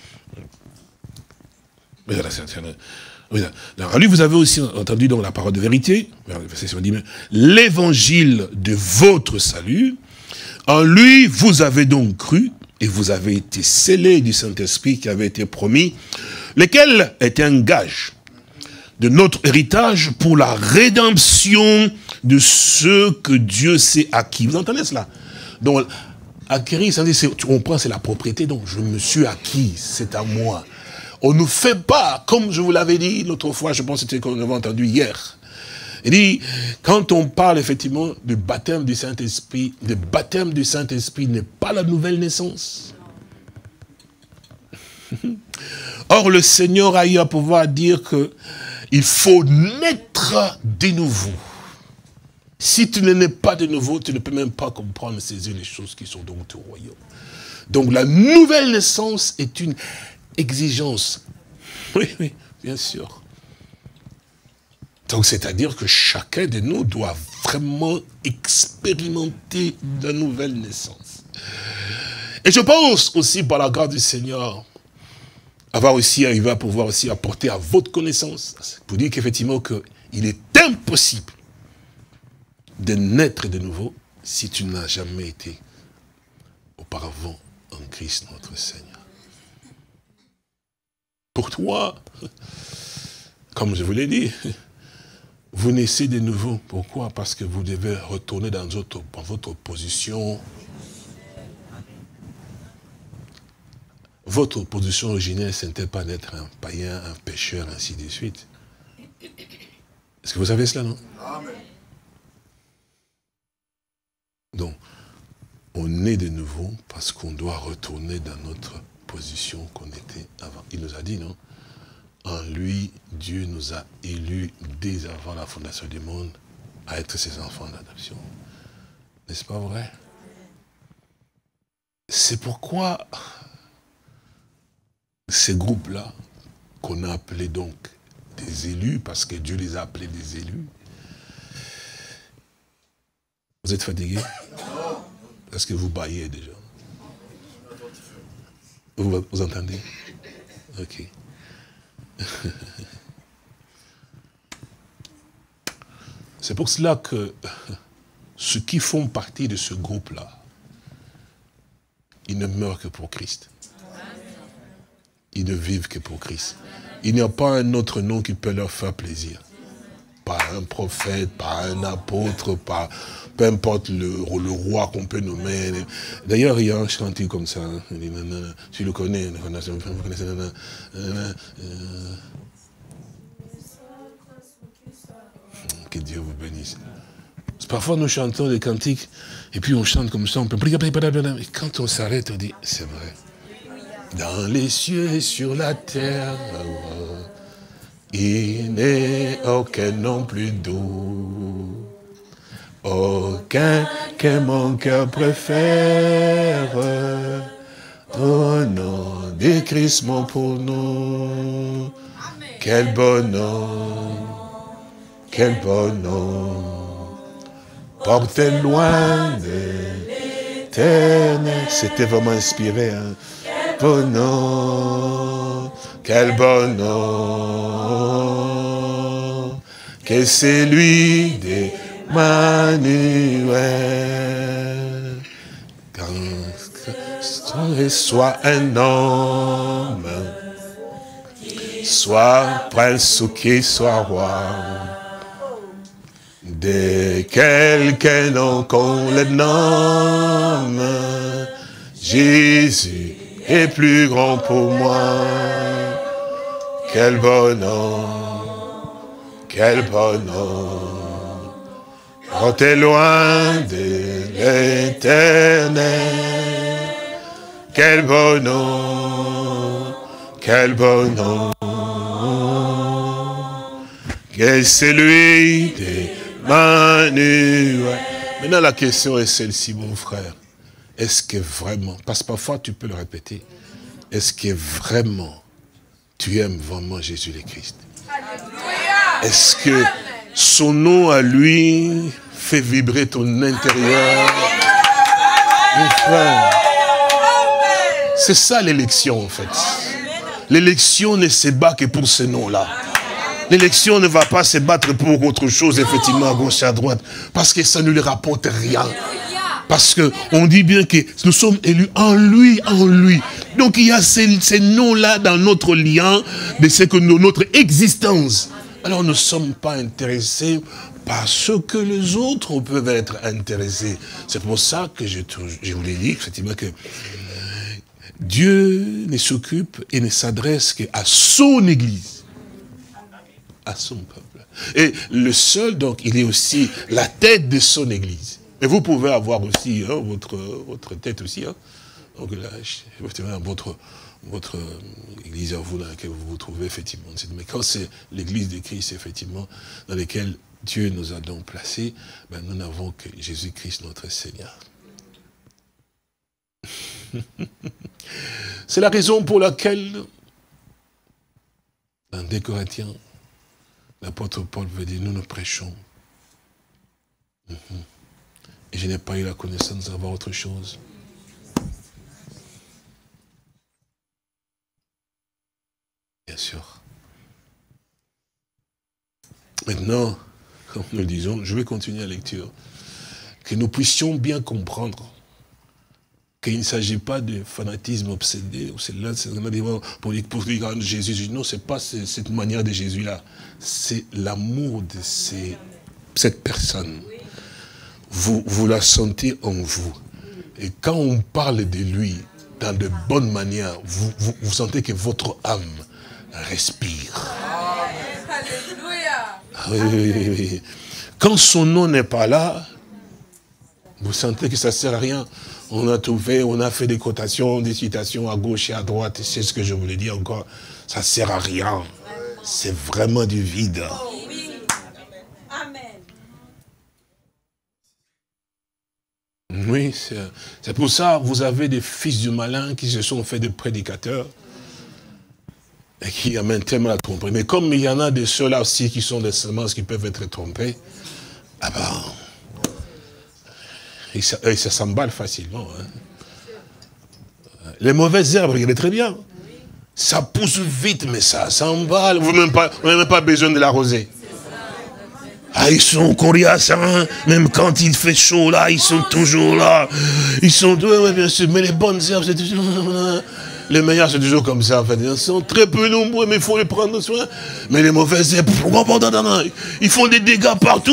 alors lui vous avez aussi entendu dans la parole de vérité, l'évangile de votre salut. En lui, vous avez donc cru, et vous avez été scellés du Saint-Esprit qui avait été promis, lequel est un gage de notre héritage pour la rédemption de ceux que Dieu s'est acquis. Vous entendez cela? Donc, acquérir, on prend, c'est la propriété, donc je me suis acquis, c'est à moi. On ne fait pas, comme je vous l'avais dit l'autre fois, je pense que c'était qu'on avait entendu hier, Il dit, quand on parle effectivement du baptême du Saint-Esprit, le baptême du Saint-Esprit n'est pas la nouvelle naissance. Or, le Seigneur a eu à pouvoir dire que il faut naître de nouveau. Si tu ne nais pas de nouveau, tu ne peux même pas comprendre, saisir les choses qui sont dans ton royaume. Donc la nouvelle naissance est une exigence. Oui, oui, bien sûr. Donc c'est-à-dire que chacun de nous doit vraiment expérimenter la nouvelle naissance. Et je pense aussi, par la grâce du Seigneur, avoir aussi arrivé à pouvoir aussi apporter à votre connaissance, pour dire qu'effectivement il est impossible de naître de nouveau si tu n'as jamais été auparavant en Christ notre Seigneur. Pour toi, comme je vous l'ai dit, vous naissez de nouveau. Pourquoi? Parce que vous devez retourner dans votre position. Votre position originelle, ce n'était pas d'être un païen, un pécheur, ainsi de suite. Est-ce que vous savez cela, non? Amen. Donc, on est de nouveau parce qu'on doit retourner dans notre position qu'on était avant. Il nous a dit, non? En lui, Dieu nous a élus dès avant la fondation du monde à être ses enfants d'adoption. N'est-ce pas vrai? C'est pourquoi ces groupes-là, qu'on a appelés donc des élus, parce que Dieu les a appelés des élus. Vous êtes fatigués? Est-ce que vous baillez déjà? Vous entendez? Ok. C'est pour cela que ceux qui font partie de ce groupe-là, ils ne meurent que pour Christ. Ils ne vivent que pour Christ. Il n'y a pas un autre nom qui peut leur faire plaisir. Pas un prophète, pas un apôtre, pas, peu importe le roi qu'on peut nommer. D'ailleurs, il y a un chantier comme ça. Hein. Tu le connais, vous connaissez. Que Dieu vous bénisse. Parfois, nous chantons des cantiques, et puis on chante comme ça, on peut... Et quand on s'arrête, on dit, c'est vrai. Dans les cieux et sur la terre, il n'est aucun nom plus doux, aucun que mon cœur préfère. Ton nom de Christ, mon pour nous. Quel bon nom, quel bon nom, porte loin de l'éternel. C'était vraiment inspiré, hein. Bon nom, quel bon nom, que c'est lui d'Emmanuel. Quand soit un homme, soit prince ou qui soit roi, de quelqu'un nom qu'on le nomme, Jésus est plus grand pour moi. Quel bon nom, quel bon nom, quand t'es loin de l'éternel. Quel bon nom, quel bon nom, que celui d'Emmanuel. Maintenant la question est celle-ci, mon frère. Est-ce que vraiment, parce que parfois tu peux le répéter, est-ce que vraiment tu aimes vraiment Jésus le Christ? Est-ce que son nom à lui fait vibrer ton intérieur? Mon frère, c'est ça l'élection en fait. L'élection ne se bat que pour ce nom-là. L'élection ne va pas se battre pour autre chose, effectivement, à gauche et à droite, parce que ça ne lui rapporte rien. Parce qu'on dit bien que nous sommes élus en lui, en lui. Donc il y a ces noms-là dans notre lien, de ce que notre existence. Alors nous ne sommes pas intéressés par ce que les autres peuvent être intéressés. C'est pour ça que je vous l'ai dit, effectivement, que Dieu ne s'occupe et ne s'adresse qu'à son Église. à son peuple. Et le seul, donc, il est aussi la tête de son église. Et vous pouvez avoir aussi hein, votre tête aussi. Hein. Donc là, votre église à vous dans laquelle vous vous trouvez, effectivement. Mais quand c'est l'église de Christ, effectivement, dans laquelle Dieu nous a donc placés, ben, nous n'avons que Jésus-Christ, notre Seigneur. C'est la raison pour laquelle, dans 2 Corinthiens, l'apôtre Paul veut dire, nous prêchons. Et je n'ai pas eu la connaissance d'avoir autre chose. Bien sûr. Maintenant, comme nous le disons, je vais continuer la lecture. Que nous puissions bien comprendre qu'il ne s'agit pas de fanatisme obsédé. C'est là, pour dire Jésus. Non, ce n'est pas cette manière de Jésus-là. C'est l'amour de cette personne. Vous la sentez en vous. Et quand on parle de lui, dans de bonnes manières, vous sentez que votre âme respire. Oui. Quand son nom n'est pas là, vous sentez que ça ne sert à rien. On a trouvé, on a fait des cotations, des citations à gauche et à droite. C'est ce que je voulais dire encore. Ça ne sert à rien. C'est vraiment du vide. Oui, c'est pour ça que vous avez des fils du malin qui se sont fait des prédicateurs et qui amènent tellement à tromper. Mais comme il y en a de ceux-là aussi qui sont des semences qui peuvent être trompés, ah ben, ça s'emballe facilement. Hein. Les mauvaises herbes, regardez très bien. Ça pousse vite, mais ça s'emballe. Vous n'avez même pas besoin de l'arroser. Ah, ils sont coriaces, hein. Même quand il fait chaud, là, ils sont toujours là. Ils sont, ouais, bien sûr, mais les bonnes herbes, c'est toujours... Les meilleurs, c'est toujours comme ça, en fait. Ils sont très peu nombreux, mais il faut les prendre soin. Mais les mauvaises herbes, ils font des dégâts partout.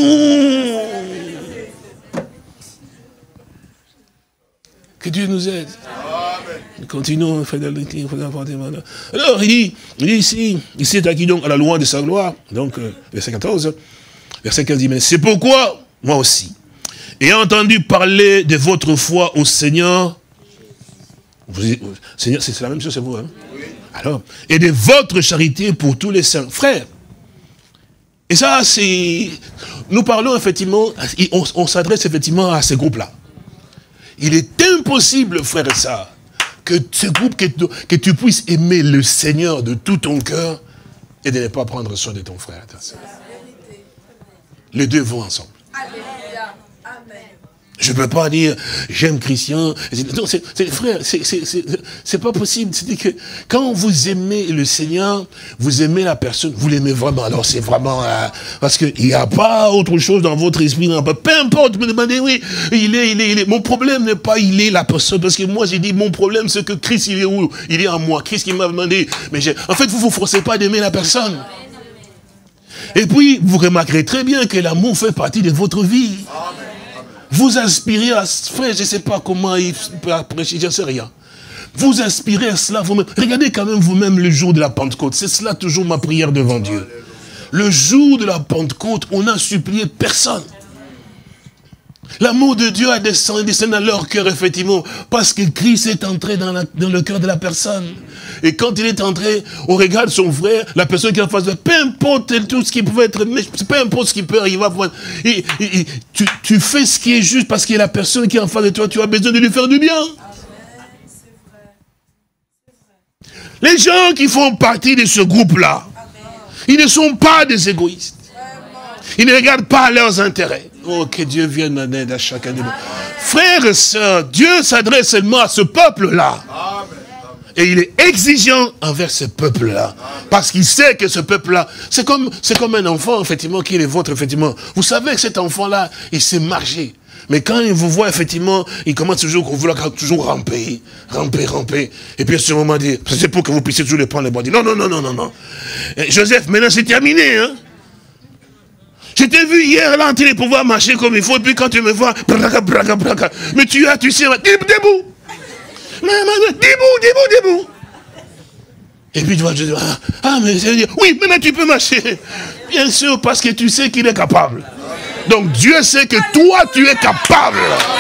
Que Dieu nous aide. Amen. Continuons. Alors, il dit ici, c'est à qui donc? À la louange de sa gloire. Donc, verset 14. Verset 15 dit, mais c'est pourquoi, moi aussi, ayant entendu parler de votre foi au Seigneur, Seigneur, c'est la même chose, c'est vous, hein? Oui. Alors, et de votre charité pour tous les saints frères. Et ça, c'est... Nous parlons effectivement, on s'adresse effectivement à ces groupes-là. Il est impossible, frère et sœurs, que ce groupe, que tu puisses aimer le Seigneur de tout ton cœur et de ne pas prendre soin de ton frère et ta sœur. Les deux vont ensemble. Alléluia. Amen. Je ne peux pas dire, j'aime Christian. Non, frère, c'est pas possible. C'est-à-dire que quand vous aimez le Seigneur, vous aimez la personne, vous l'aimez vraiment. Alors c'est vraiment, parce qu'il n'y a pas autre chose dans votre esprit. Peu importe, vous me demandez, oui, il est. Mon problème n'est pas il est la personne, parce que moi j'ai dit, mon problème c'est que Christ, il est où? Il est en moi. Christ qui m'a demandé. Mais en fait, vous ne vous forcez pas d'aimer la personne. Et puis, vous remarquerez très bien que l'amour fait partie de votre vie. Amen. Vous aspirez à... Frère, je ne sais pas comment il peut prêcher, je ne sais rien. Vous aspirez à cela vous-même. Regardez quand même vous-même le jour de la Pentecôte. C'est cela toujours ma prière devant Dieu. Le jour de la Pentecôte, on n'a supplié personne. L'amour de Dieu a descendu dans leur cœur, effectivement, parce que Christ est entré dans le cœur de la personne. Et quand il est entré, on regarde son frère, la personne qui est en face de lui, peu importe tout ce qui pouvait être, peu importe ce qui peut arriver, tu fais ce qui est juste parce qu'il y a la personne qui est en face de toi, tu as besoin de lui faire du bien. Les gens qui font partie de ce groupe-là, ils ne sont pas des égoïstes. Ils ne regardent pas leurs intérêts. Oh, que Dieu vienne en aide à chacun de nous. Frères et sœurs, Dieu s'adresse seulement à ce peuple-là. Et il est exigeant envers ce peuple-là. Parce qu'il sait que ce peuple-là, c'est comme un enfant, effectivement, qui est le vôtre, effectivement. Vous savez que cet enfant-là, il sait marcher. Mais quand il vous voit, effectivement, il commence toujours à vouloir toujours ramper. Et puis à ce moment, c'est pour que vous puissiez toujours le prendre les bras. Non. Joseph, maintenant c'est terminé, hein. Je t'ai vu hier là en train de pouvoir marcher comme il faut, et puis quand tu me vois, braga. Mais tu sais, debout. Debout. Et puis tu vois, je dis, mais ça veut dire, oui, maintenant tu peux marcher. Bien sûr, parce que tu sais qu'il est capable. Donc Dieu sait que toi, tu es capable.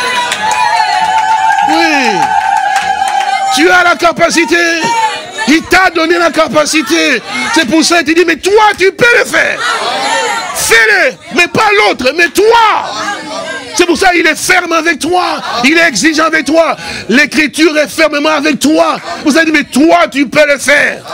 Oui. Tu as la capacité. Il t'a donné la capacité. C'est pour ça qu'il dit, mais toi, tu peux le faire. Fais-le. Mais pas l'autre, mais toi. C'est pour ça qu'il est ferme avec toi. Il est exigeant avec toi. L'écriture est fermement avec toi. Vous avez dit, mais toi, tu peux le faire.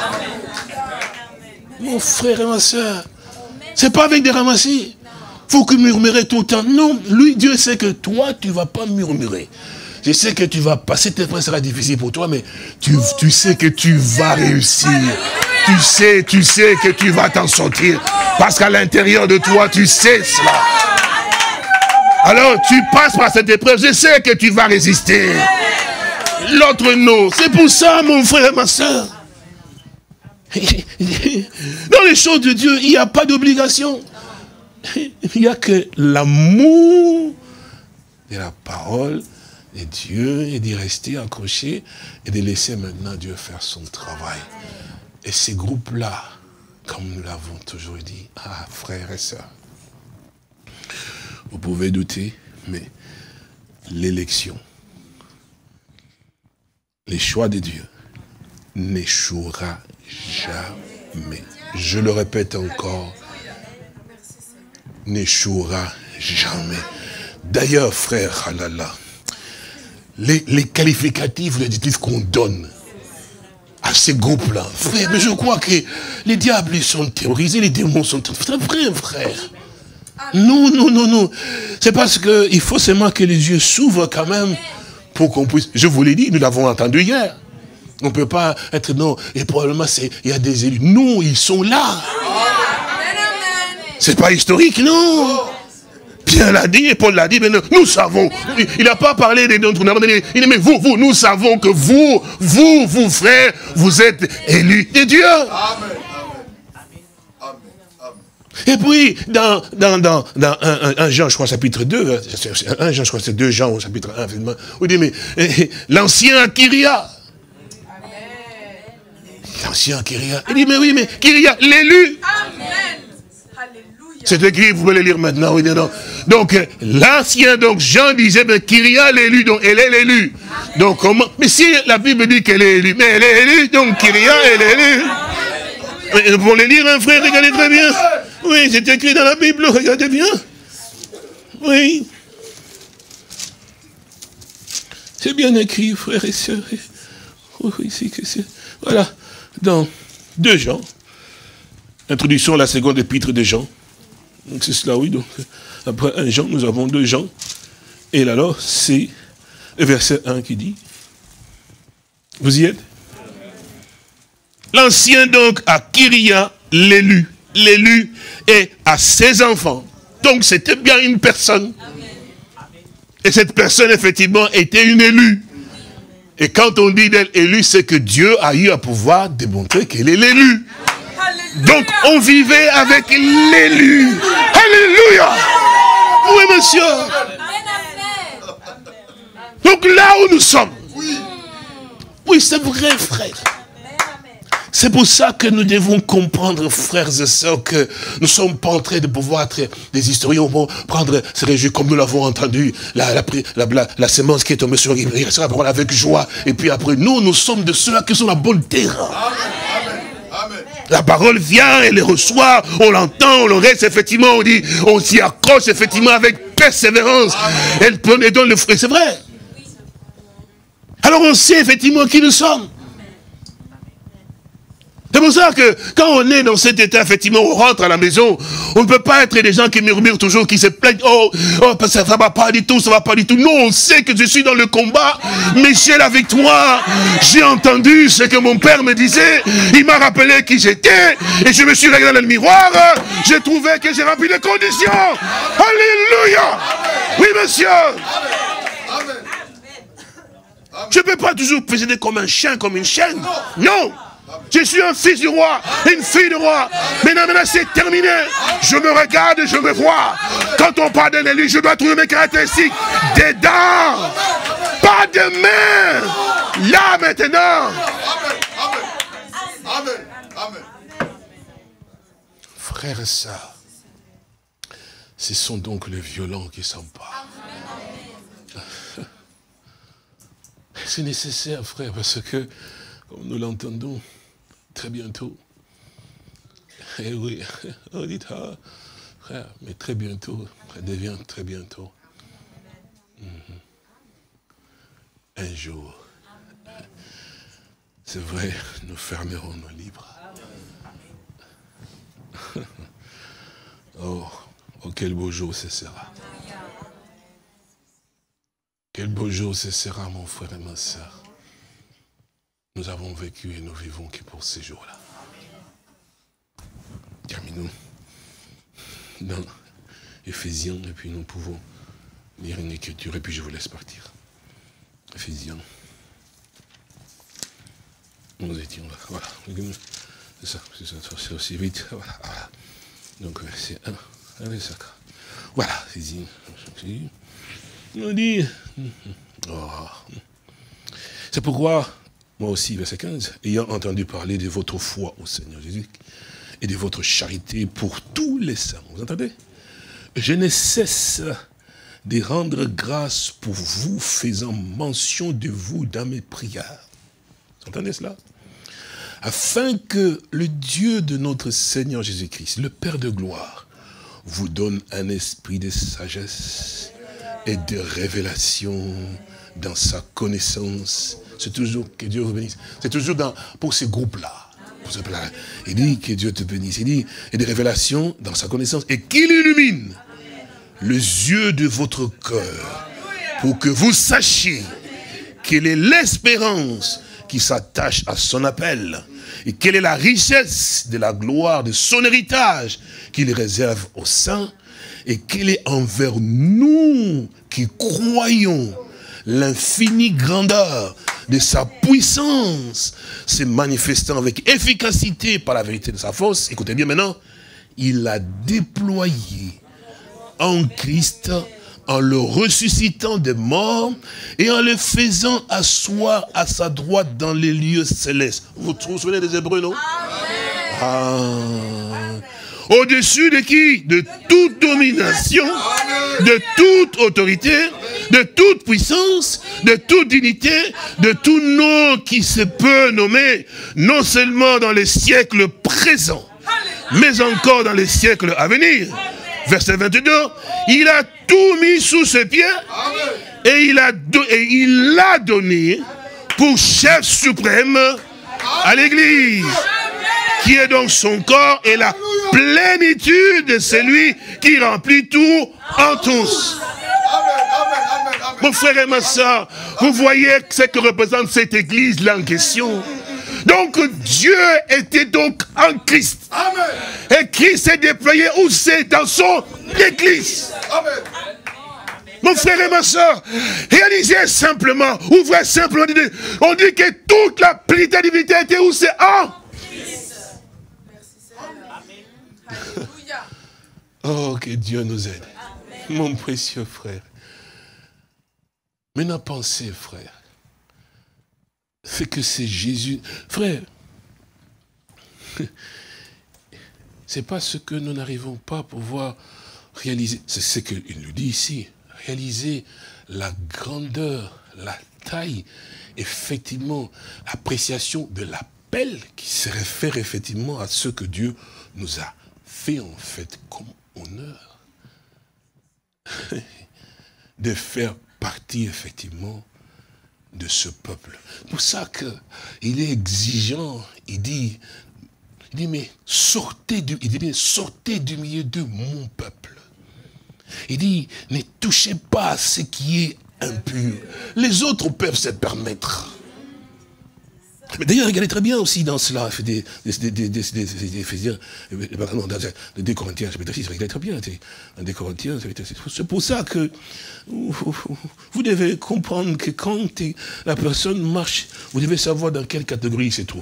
Mon frère et ma soeur, c'est pas avec des ramassis. Faut que murmurer tout le temps. Non, lui, Dieu sait que toi, tu ne vas pas murmurer. Je sais que tu vas passer, cette épreuve sera difficile pour toi, mais tu sais que tu vas réussir. Tu sais que tu vas t'en sortir. Parce qu'à l'intérieur de toi, tu sais cela. Alors, tu passes par cette épreuve, je sais que tu vas résister. L'autre, non. C'est pour ça, mon frère et ma soeur. Dans les choses de Dieu, il n'y a pas d'obligation. Il n'y a que l'amour de la parole de Dieu et d'y rester accroché et de laisser maintenant Dieu faire son travail. Et ces groupes-là, comme nous l'avons toujours dit, frères et sœurs, vous pouvez douter, mais l'élection, les choix de Dieu n'échouera jamais. Je le répète encore, n'échouera jamais. D'ailleurs, frère, les qualificatifs, les adjectifs qu'on donne à ces groupes-là, frère, mais je crois que les diables ils sont terrorisés, les démons sont terrorisés. C'est vrai, frère. Non. C'est parce qu'il faut seulement que les yeux s'ouvrent quand même pour qu'on puisse... Je vous l'ai dit, nous l'avons entendu hier. On ne peut pas être... Non, et probablement il y a des élus. Non, ils sont là. C'est pas historique, non. Pierre l'a dit et Paul l'a dit, mais nous savons. Il n'a pas parlé des nôtres. Il dit, mais vous, nous savons que vous, frères, vous êtes élus de Dieu. Amen. Et puis, dans 1 Jean, je crois, chapitre 2, 1 Jean, je crois, c'est 2 Jean, au chapitre 1, évidemment, on dit, mais l'ancien Kyria. L'ancien Kyria. Il dit, mais oui, mais Kyria, l'élu. C'est écrit, vous pouvez le lire maintenant. Oui, non. Donc, l'ancien, donc Jean disait, mais Kyria l'élu, donc elle est l'élu. Donc, comment? Mais si la Bible dit qu'elle est élue, mais elle est élue, donc Kyria, elle est élue. Nous pouvons le lire, hein, frère, regardez très bien. Oui, c'est écrit dans la Bible, regardez bien. Oui. C'est bien écrit, frères et sœurs. Oui, c'est que c'est... Voilà. Dans 2 Jean, introduction à la seconde épître de Jean. Donc c'est cela, oui. Donc, après 1 Jean, nous avons 2 Jean. Et là, alors, c'est le verset 1 qui dit, vous y êtes? L'ancien donc à Kyria, l'élu et à ses enfants. Donc c'était bien une personne. Et cette personne, effectivement, était une élue. Et quand on dit d'elle élue, c'est que Dieu a eu à pouvoir démontrer qu'elle est l'élu. Donc on vivait avec l'élu. Alléluia. Oui, monsieur. Donc là où nous sommes. Oui, c'est vrai, frère. C'est pour ça que nous devons comprendre, frères et sœurs, que nous ne sommes pas en train de pouvoir être des historiens. On va prendre ces réjouis comme nous l'avons entendu, la sémence qui est tombée sur la parole avec joie. Et puis après, nous sommes de ceux-là qui sont la bonne terre. Amen. La parole vient, elle les reçoit, on l'entend, on le reste, effectivement, on dit, on s'y accroche, effectivement, avec persévérance. Elle donne le fruit, c'est vrai. Alors on sait, effectivement, qui nous sommes. C'est pour ça que quand on est dans cet état, effectivement, on rentre à la maison, on ne peut pas être des gens qui murmurent toujours, qui se plaignent, oh, ça ne va pas du tout, ça ne va pas du tout. Non, on sait que je suis dans le combat, mais j'ai la victoire. J'ai entendu ce que mon père me disait, il m'a rappelé qui j'étais, et je me suis regardé dans le miroir, j'ai trouvé que j'ai rempli les conditions. Alléluia. Oui, monsieur. Je ne peux pas toujours posséder comme un chien, comme une chienne. Non. Je suis un fils du roi, une fille du roi. Maintenant, c'est terminé. Je me regarde et je me vois. Quand on parle d'un élu, je dois trouver mes caractéristiques. Des dents, pas de main. Là, maintenant. frères et sœurs, ce sont donc les violents qui s'emparent. C'est nécessaire, frère, parce que, comme nous l'entendons, très bientôt, eh oui, on dit, ah, frère, mais très bientôt, ça devient très bientôt. Un jour, c'est vrai, nous fermerons nos livres. Oh, quel beau jour ce sera. Quel beau jour ce sera, mon frère et ma sœur. Nous avons vécu et nous vivons que pour ces jours-là. Terminons dans Éphésiens, et puis nous pouvons lire une écriture, et puis je vous laisse partir. Éphésiens. Nous étions là, voilà. C'est ça, c'est aussi vite. Voilà. Donc, c'est 1, allez, ça. Voilà, Éphésiens. On dit, c'est pourquoi, moi aussi, verset 15, ayant entendu parler de votre foi au Seigneur Jésus et de votre charité pour tous les saints, vous entendez? Je ne cesse de rendre grâce pour vous, faisant mention de vous dans mes prières. Vous entendez cela? Afin que le Dieu de notre Seigneur Jésus-Christ, le Père de gloire, vous donne un esprit de sagesse et de révélation dans sa connaissance. C'est toujours que Dieu vous bénisse. C'est toujours pour ces groupes-là. Il dit que Dieu te bénisse. Il dit, et des révélations dans sa connaissance. Et qu'il illumine les yeux de votre cœur pour que vous sachiez quelle est l'espérance qui s'attache à son appel. Et quelle est la richesse de la gloire de son héritage qu'il réserve aux saints. Et quelle est envers nous qui croyons l'infinie grandeur de sa puissance, se manifestant avec efficacité par la vérité de sa force. Écoutez bien maintenant, il a déployé en Christ, en le ressuscitant des morts et en le faisant asseoir à sa droite dans les lieux célestes. Vous vous souvenez des Hébreux, non? Au-dessus de qui? De toute domination, de toute autorité, de toute puissance, de toute dignité, de tout nom qui se peut nommer, non seulement dans les siècles présents, mais encore dans les siècles à venir. Verset 22, il a tout mis sous ses pieds et il l'a donné pour chef suprême à l'Église, qui est donc son corps et la plénitude de celui qui remplit tout en tous. Mon frère et ma soeur, vous voyez ce que représente cette église-là en question. Donc Dieu était donc en Christ. Et Christ s'est déployé où c'est? Dans son église. Mon frère et ma soeur, réalisez simplement, ouvrez simplement, on dit que toute la plénitude de divinité était où c'est? En oh, que Dieu nous aide. Amen. Mon précieux frère. Maintenant, pensez, frère. C'est que c'est Jésus. Frère, c'est pas ce que nous n'arrivons pas à pouvoir réaliser. C'est ce qu'il nous dit ici. Réaliser la grandeur, la taille, effectivement, l'appréciation de l'appel qui se réfère effectivement à ce que Dieu nous a fait en fait comme honneur de faire partie effectivement de ce peuple. C'est pour ça qu'il est exigeant, il dit mais sortez du milieu de mon peuple. Il dit, ne touchez pas à ce qui est impur. Les autres peuvent se permettre. Mais d'ailleurs, regardez très bien aussi dans cela, des Corinthiens, chapitre 6, regardez très bien, dans des Corinthiens, c'est pour ça que vous devez comprendre que quand la personne marche, vous devez savoir dans quelle catégorie il se trouve.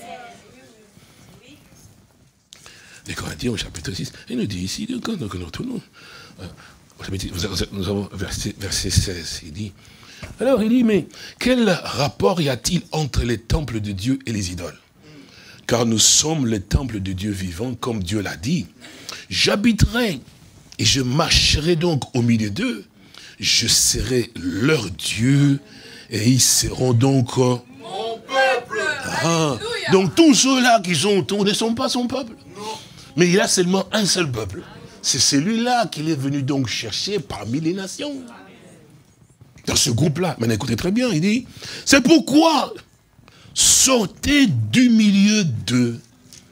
Les Corinthiens, au chapitre 6, il nous dit ici, donc nous retournons, nous avons verset 16, il dit, alors il dit, mais quel rapport y a-t-il entre les temples de Dieu et les idoles? car nous sommes le temple de Dieu vivant, comme Dieu l'a dit. J'habiterai et je marcherai donc au milieu d'eux. Je serai leur Dieu et ils seront donc mon peuple. Donc tous ceux-là qui sont autour ne sont pas son peuple. Non. Mais il a seulement un seul peuple. C'est celui-là qu'il est venu donc chercher parmi les nations. Dans ce groupe-là, maintenant écoutez très bien, il dit, c'est pourquoi sortez du milieu d'eux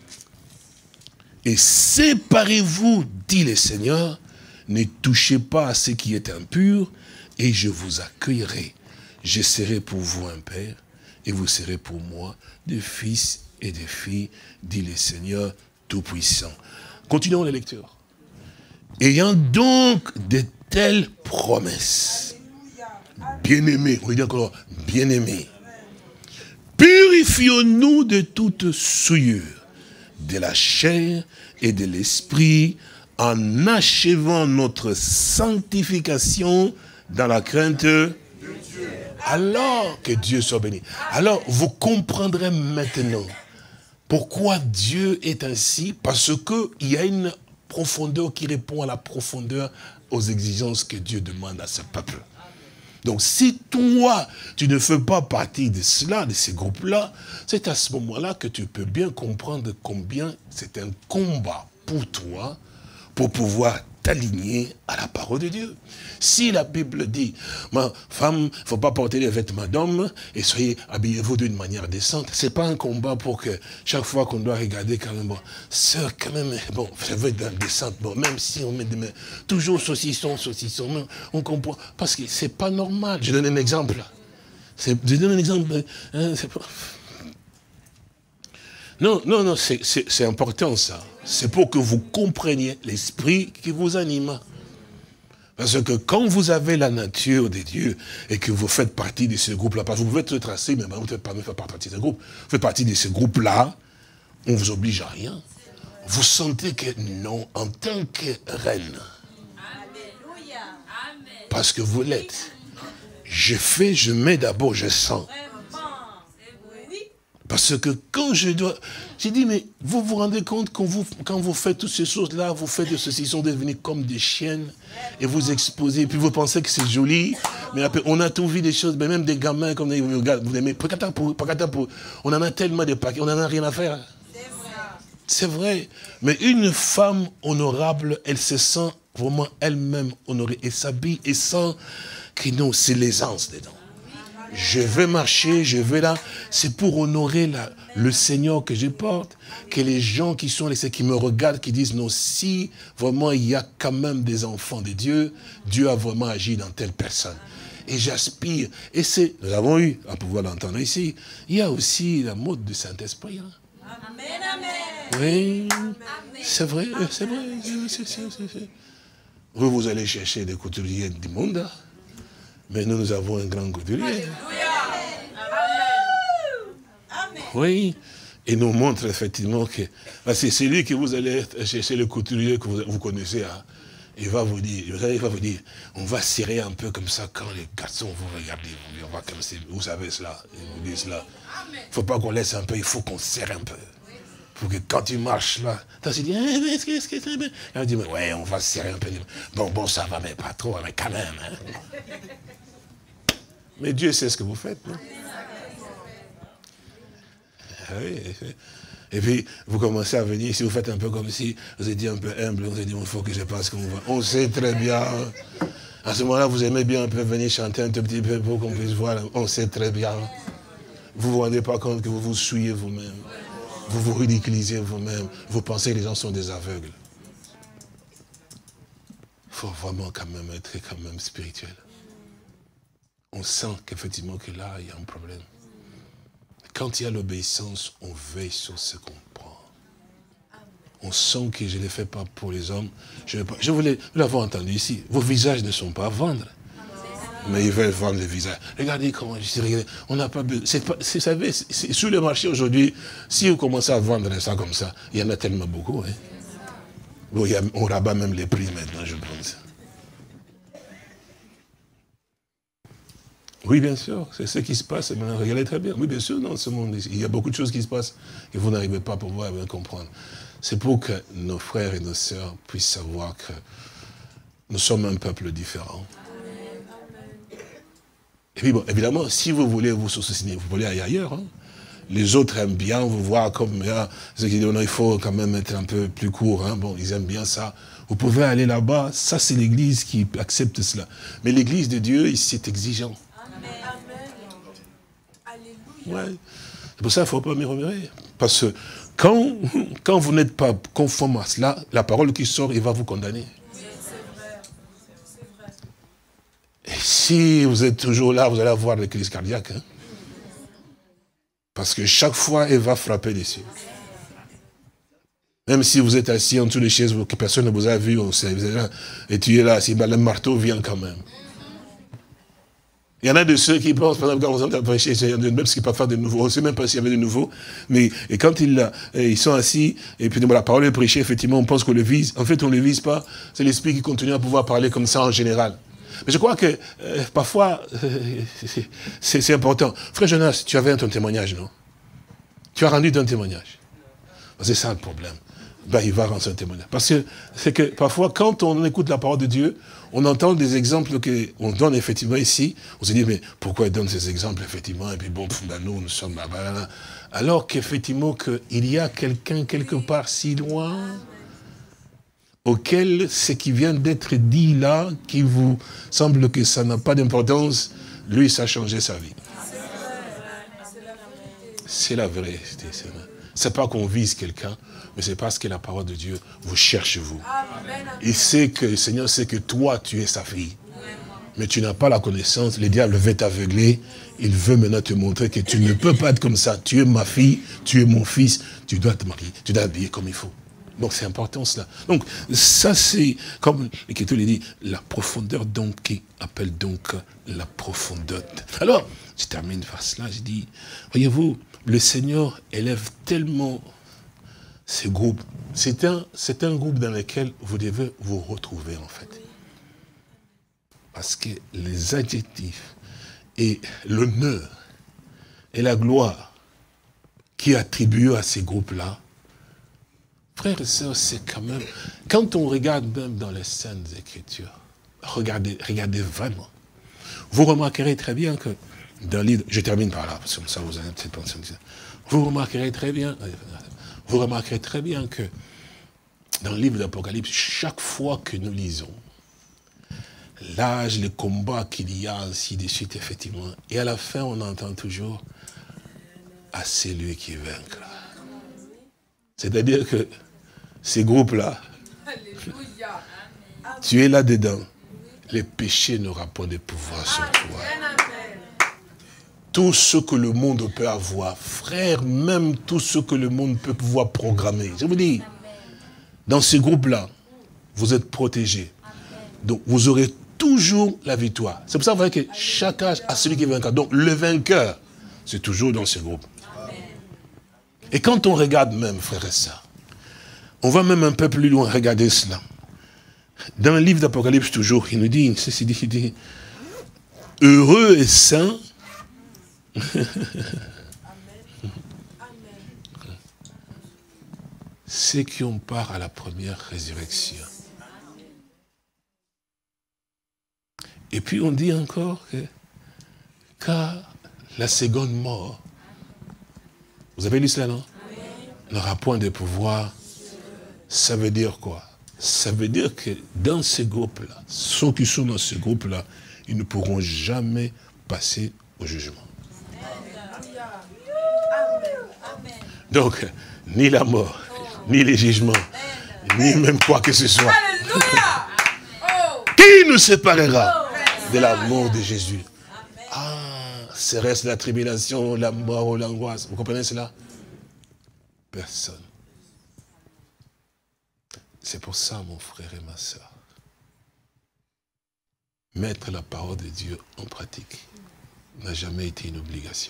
et séparez-vous, dit le Seigneur, ne touchez pas à ce qui est impur et je vous accueillerai. Je serai pour vous un père et vous serez pour moi des fils et des filles, dit le Seigneur Tout-Puissant. Continuons la lecture. Ayant donc de telles promesses, bien-aimés, on dit encore, bien-aimés, purifions-nous de toute souillure, de la chair et de l'esprit, en achevant notre sanctification dans la crainte de Dieu. Alors que Dieu soit béni. Alors vous comprendrez maintenant pourquoi Dieu est ainsi, parce qu'il y a une profondeur qui répond à la profondeur aux exigences que Dieu demande à ce peuple. Donc si toi, tu ne fais pas partie de cela, de ces groupes-là, c'est à ce moment-là que tu peux bien comprendre combien c'est un combat pour toi, pour pouvoir t'aligner à la parole de Dieu. Si la Bible dit, ma femme, il ne faut pas porter les vêtements d'homme, et soyez, habillez-vous d'une manière décente, c'est pas un combat pour que chaque fois qu'on doit regarder quand même, bon, sœur, quand même, bon, ça veut être décente, bon, même si on met des mains, toujours saucisson, on comprend, parce que c'est pas normal. Je donne un exemple. Je donne un exemple. Hein, non, c'est important ça. C'est pour que vous compreniez l'esprit qui vous anime. Parce que quand vous avez la nature de Dieu et que vous faites partie de ce groupe-là, parce que vous pouvez être tracé, mais vous ne pouvez pas faire partie de ce groupe. Vous faites partie de ce groupe-là, on ne vous oblige à rien. Vous sentez que non, en tant que reine, parce que vous l'êtes, je mets d'abord, je sens. Parce que quand je dois... J'ai dit, mais vous vous rendez compte quand vous faites toutes ces choses-là, vous faites de ceci, sont devenus comme des chiennes, et vous exposez, et puis vous pensez que c'est joli, mais après, on a tout vu des choses, mais même des gamins, comme vous aimez, on en a tellement de paquets, on n'en a rien à faire. C'est vrai. Mais une femme honorable, elle se sent vraiment elle-même honorée, et s'habille, et sent que non, c'est l'aisance dedans. Je vais marcher, je vais là. C'est pour honorer le Seigneur que je porte, que les gens qui sont ceux qui me regardent, qui disent non, si vraiment il y a quand même des enfants de Dieu, Dieu a vraiment agi dans telle personne. Et j'aspire. Et nous avons eu, à pouvoir l'entendre ici, il y a aussi la mode du Saint-Esprit. Hein. Amen, amen. Oui, c'est vrai, c'est vrai. Vous allez chercher des couturiers du monde, hein. Mais nous avons un grand couturier. Oui, et nous montre effectivement que c'est celui que vous allez chercher, le couturier que vous connaissez, hein, il va vous dire, on va serrer un peu comme ça quand les garçons vous regardent, on va comme ça, vous savez cela, ils vous disent cela. Il ne faut pas qu'on laisse un peu, il faut qu'on serre un peu. Pour que quand tu marches là, tu dis, est-ce que c'est bien? On dit, ouais, on va serrer un peu. Bon, ça va, mais pas trop, mais quand même. Hein. Mais Dieu sait ce que vous faites, non? Oui. Et puis, vous commencez à venir, si vous faites un peu comme si, vous êtes un peu humble, vous êtes dit, il faut que je passe comme va. On sait très bien. À ce moment-là, vous aimez bien un peu venir chanter un tout petit peu pour qu'on puisse voir. On sait très bien. Vous ne vous rendez pas compte que vous vous souillez vous-même. Vous vous ridiculisez vous-même. Vous pensez que les gens sont des aveugles. Il faut vraiment quand même être quand même spirituel. On sent qu'effectivement que là, il y a un problème. Quand il y a l'obéissance, on veille sur ce qu'on prend. On sent que je ne le fais pas pour les hommes. Je voulais l'avoir entendu ici. Vos visages ne sont pas à vendre. Mais ils veulent vendre le visage. Regardez comment je suis regardé. On n'a pas besoin. Vous savez, sur le marché aujourd'hui, si vous commencez à vendre ça comme ça, il y en a tellement beaucoup. Hein. Bon, on rabat même les prix maintenant, je pense. Oui, bien sûr, c'est ce qui se passe. Maintenant, regardez très bien. Oui, bien sûr, dans ce monde, il y a beaucoup de choses qui se passent et vous n'arrivez pas à pouvoir bien comprendre. C'est pour que nos frères et nos sœurs puissent savoir que nous sommes un peuple différent. Et puis bon, évidemment, si vous voulez vous soucier, vous voulez aller ailleurs. Hein. Les autres aiment bien vous voir comme, ceux qui disent non, il faut quand même être un peu plus court. Hein. Bon, ils aiment bien ça. Vous pouvez aller là-bas. Ça, c'est l'église qui accepte cela. Mais l'église de Dieu, c'est exigeant. Ouais. C'est pour ça qu'il ne faut pas murmurer. Parce que quand vous n'êtes pas conforme à cela, la parole qui sort, il va vous condamner. Et si vous êtes toujours là, vous allez avoir des crises cardiaques. Hein? Parce que chaque fois, elle va frapper dessus. Même si vous êtes assis en dessous des chaises, que personne ne vous a vu, et tu es là, si le marteau vient quand même. Il y en a de ceux qui pensent, par exemple, quand vous êtes prêché, même ce qui peut faire de nouveau, on ne sait même pas s'il y avait de nouveau, mais et quand ils sont assis, et puis la parole est prêchée, effectivement, on pense qu'on le vise. En fait, on ne le vise pas, c'est l'esprit qui continue à pouvoir parler comme ça en général. Mais je crois que parfois, c'est important. Frère Jonas, tu avais ton témoignage, non? Tu as rendu ton témoignage. C'est ça le problème. Ben, il va rendre son témoignage. Parce que c'est que parfois, quand on écoute la parole de Dieu, on entend des exemples qu'on donne effectivement ici. On se dit, mais pourquoi il donne ces exemples, effectivement? Et puis bon, ben, nous sommes là-bas. Alors qu'effectivement, il y a quelqu'un quelque part si loin, auquel ce qui vient d'être dit là, qui vous semble que ça n'a pas d'importance, lui, ça a changé sa vie. C'est la vérité. C'est pas qu'on vise quelqu'un, mais c'est parce que la parole de Dieu vous cherche, vous. Il sait que le Seigneur sait que toi, tu es sa fille. Mais tu n'as pas la connaissance, le diable veut t'aveugler, il veut maintenant te montrer que tu ne peux pas être comme ça. Tu es ma fille, tu es mon fils, tu dois te marier, tu dois t'habiller comme il faut. Donc c'est important cela. Donc ça c'est, comme l'Écriture le dit, la profondeur donc qui appelle donc la profondeur. Alors, je termine par cela, je dis, voyez-vous, le Seigneur élève tellement ces groupes. C'est un groupe dans lequel vous devez vous retrouver en fait. Parce que les adjectifs et l'honneur et la gloire qui est attribuée à ces groupes-là, frères et sœurs, c'est quand même... Quand on regarde même dans les Saintes Écritures, regardez vraiment. Vous remarquerez très bien que dans le livre... Je termine par là, parce que comme ça vous avez peut-être pensé... Vous remarquerez très bien que dans le livre d'Apocalypse, chaque fois que nous lisons, l'âge, le combat qu'il y a, ainsi de suite, effectivement, et à la fin, on entend toujours « à celui qui vaincra ». C'est-à-dire que ces groupes-là, tu es là-dedans, les péchés n'auront pas de pouvoir sur toi. Tout ce que le monde peut avoir, frère, même tout ce que le monde peut pouvoir programmer. Je vous dis, dans ces groupes-là, vous êtes protégés. Donc, vous aurez toujours la victoire. C'est pour ça que chaque âge a celui qui vaincra. Donc, le vainqueur, c'est toujours dans ce groupe. Et quand on regarde même, frère et sœurs, on va même un peu plus loin regarder cela. Dans le livre d'Apocalypse, toujours, il nous dit, il dit, heureux et saints, ceux qui ont part à la première résurrection. Et puis on dit encore que, car la seconde mort, vous avez lu cela, non? N'aura point de pouvoir. Ça veut dire quoi? Ça veut dire que dans ce groupe-là, ceux qui sont dans ce groupe-là, ils ne pourront jamais passer au jugement. Donc, ni la mort, ni les jugements, ni même quoi que ce soit. Qui nous séparera de l'amour de Jésus? Ah, serait-ce la tribulation, la mort ou l'angoisse? Vous comprenez cela? Personne. C'est pour ça, mon frère et ma soeur, mettre la parole de Dieu en pratique n'a jamais été une obligation.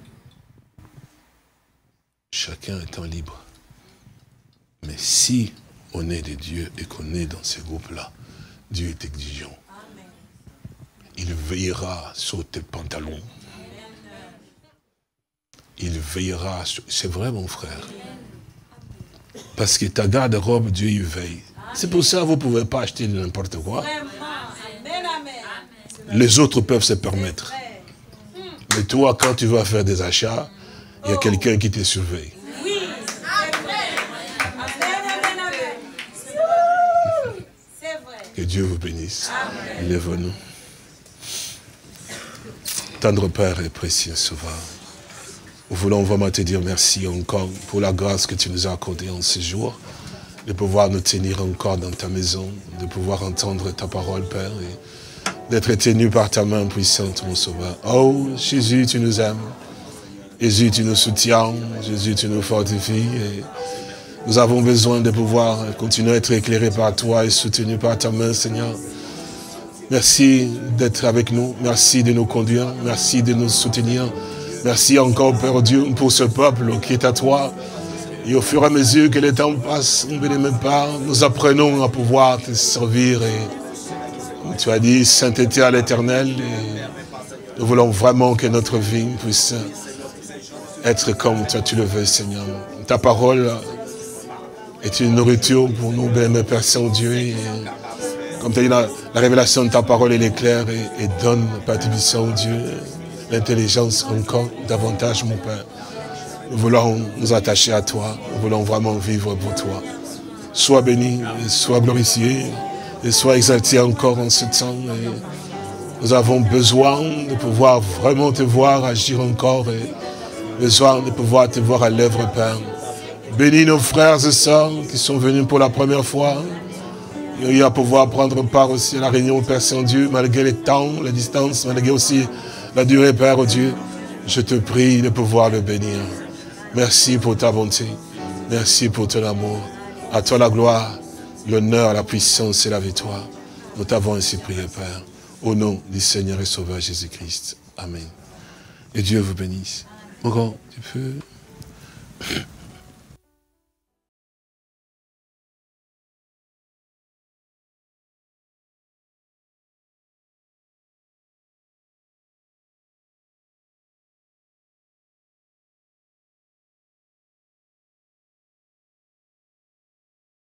Chacun étant libre. Mais si on est de Dieu et qu'on est dans ces groupes-là, Dieu est exigeant. il veillera sur tes pantalons. Il veillera sur... C'est vrai, mon frère. Parce que ta garde-robe, Dieu y veille. C'est pour ça que vous ne pouvez pas acheter n'importe quoi. Les autres peuvent se permettre. Mais toi, quand tu vas faire des achats, il y a quelqu'un qui te surveille. Que Dieu vous bénisse. Lève-nous. Tendre Père et précieux Sauveur, nous voulons vraiment te dire merci encore pour la grâce que tu nous as accordée en ce jour, de pouvoir nous tenir encore dans ta maison, de pouvoir entendre ta parole, Père, et d'être tenu par ta main puissante, mon Sauveur. Oh, Jésus, tu nous aimes. Jésus, tu nous soutiens. Jésus, tu nous fortifies. Et nous avons besoin de pouvoir continuer à être éclairés par toi et soutenus par ta main, Seigneur. Merci d'être avec nous. Merci de nous conduire. Merci de nous soutenir. Merci encore, Père Dieu, pour ce peuple qui est à toi. Et au fur et à mesure que le temps passe, mon bien-aimé Père, nous apprenons à pouvoir te servir. Et comme tu as dit, sainteté à l'Éternel. Nous voulons vraiment que notre vie puisse être comme toi tu le veux, Seigneur. Ta parole est une nourriture pour nous, bien-aimé Père Saint-Dieu. Et comme tu as dit, la révélation de ta parole, elle est claire et donne, Père Saint-Dieu, l'intelligence encore davantage, mon Père. Nous voulons nous attacher à toi. Nous voulons vraiment vivre pour toi. Sois béni, sois glorifié, et sois exalté encore en ce temps. Et nous avons besoin de pouvoir vraiment te voir agir encore et besoin de pouvoir te voir à l'œuvre, Père. Bénis nos frères et sœurs qui sont venus pour la première fois. Et à pouvoir prendre part aussi à la réunion, Père Saint-Dieu, malgré les temps, la distance, malgré aussi la durée, Père Dieu. Je te prie de pouvoir le bénir. Merci pour ta bonté. Merci pour ton amour. À toi la gloire, l'honneur, la puissance et la victoire. Nous t'avons ainsi prié, Père. Au nom du Seigneur et Sauveur Jésus-Christ. Amen. Et Dieu vous bénisse. Encore, tu peux...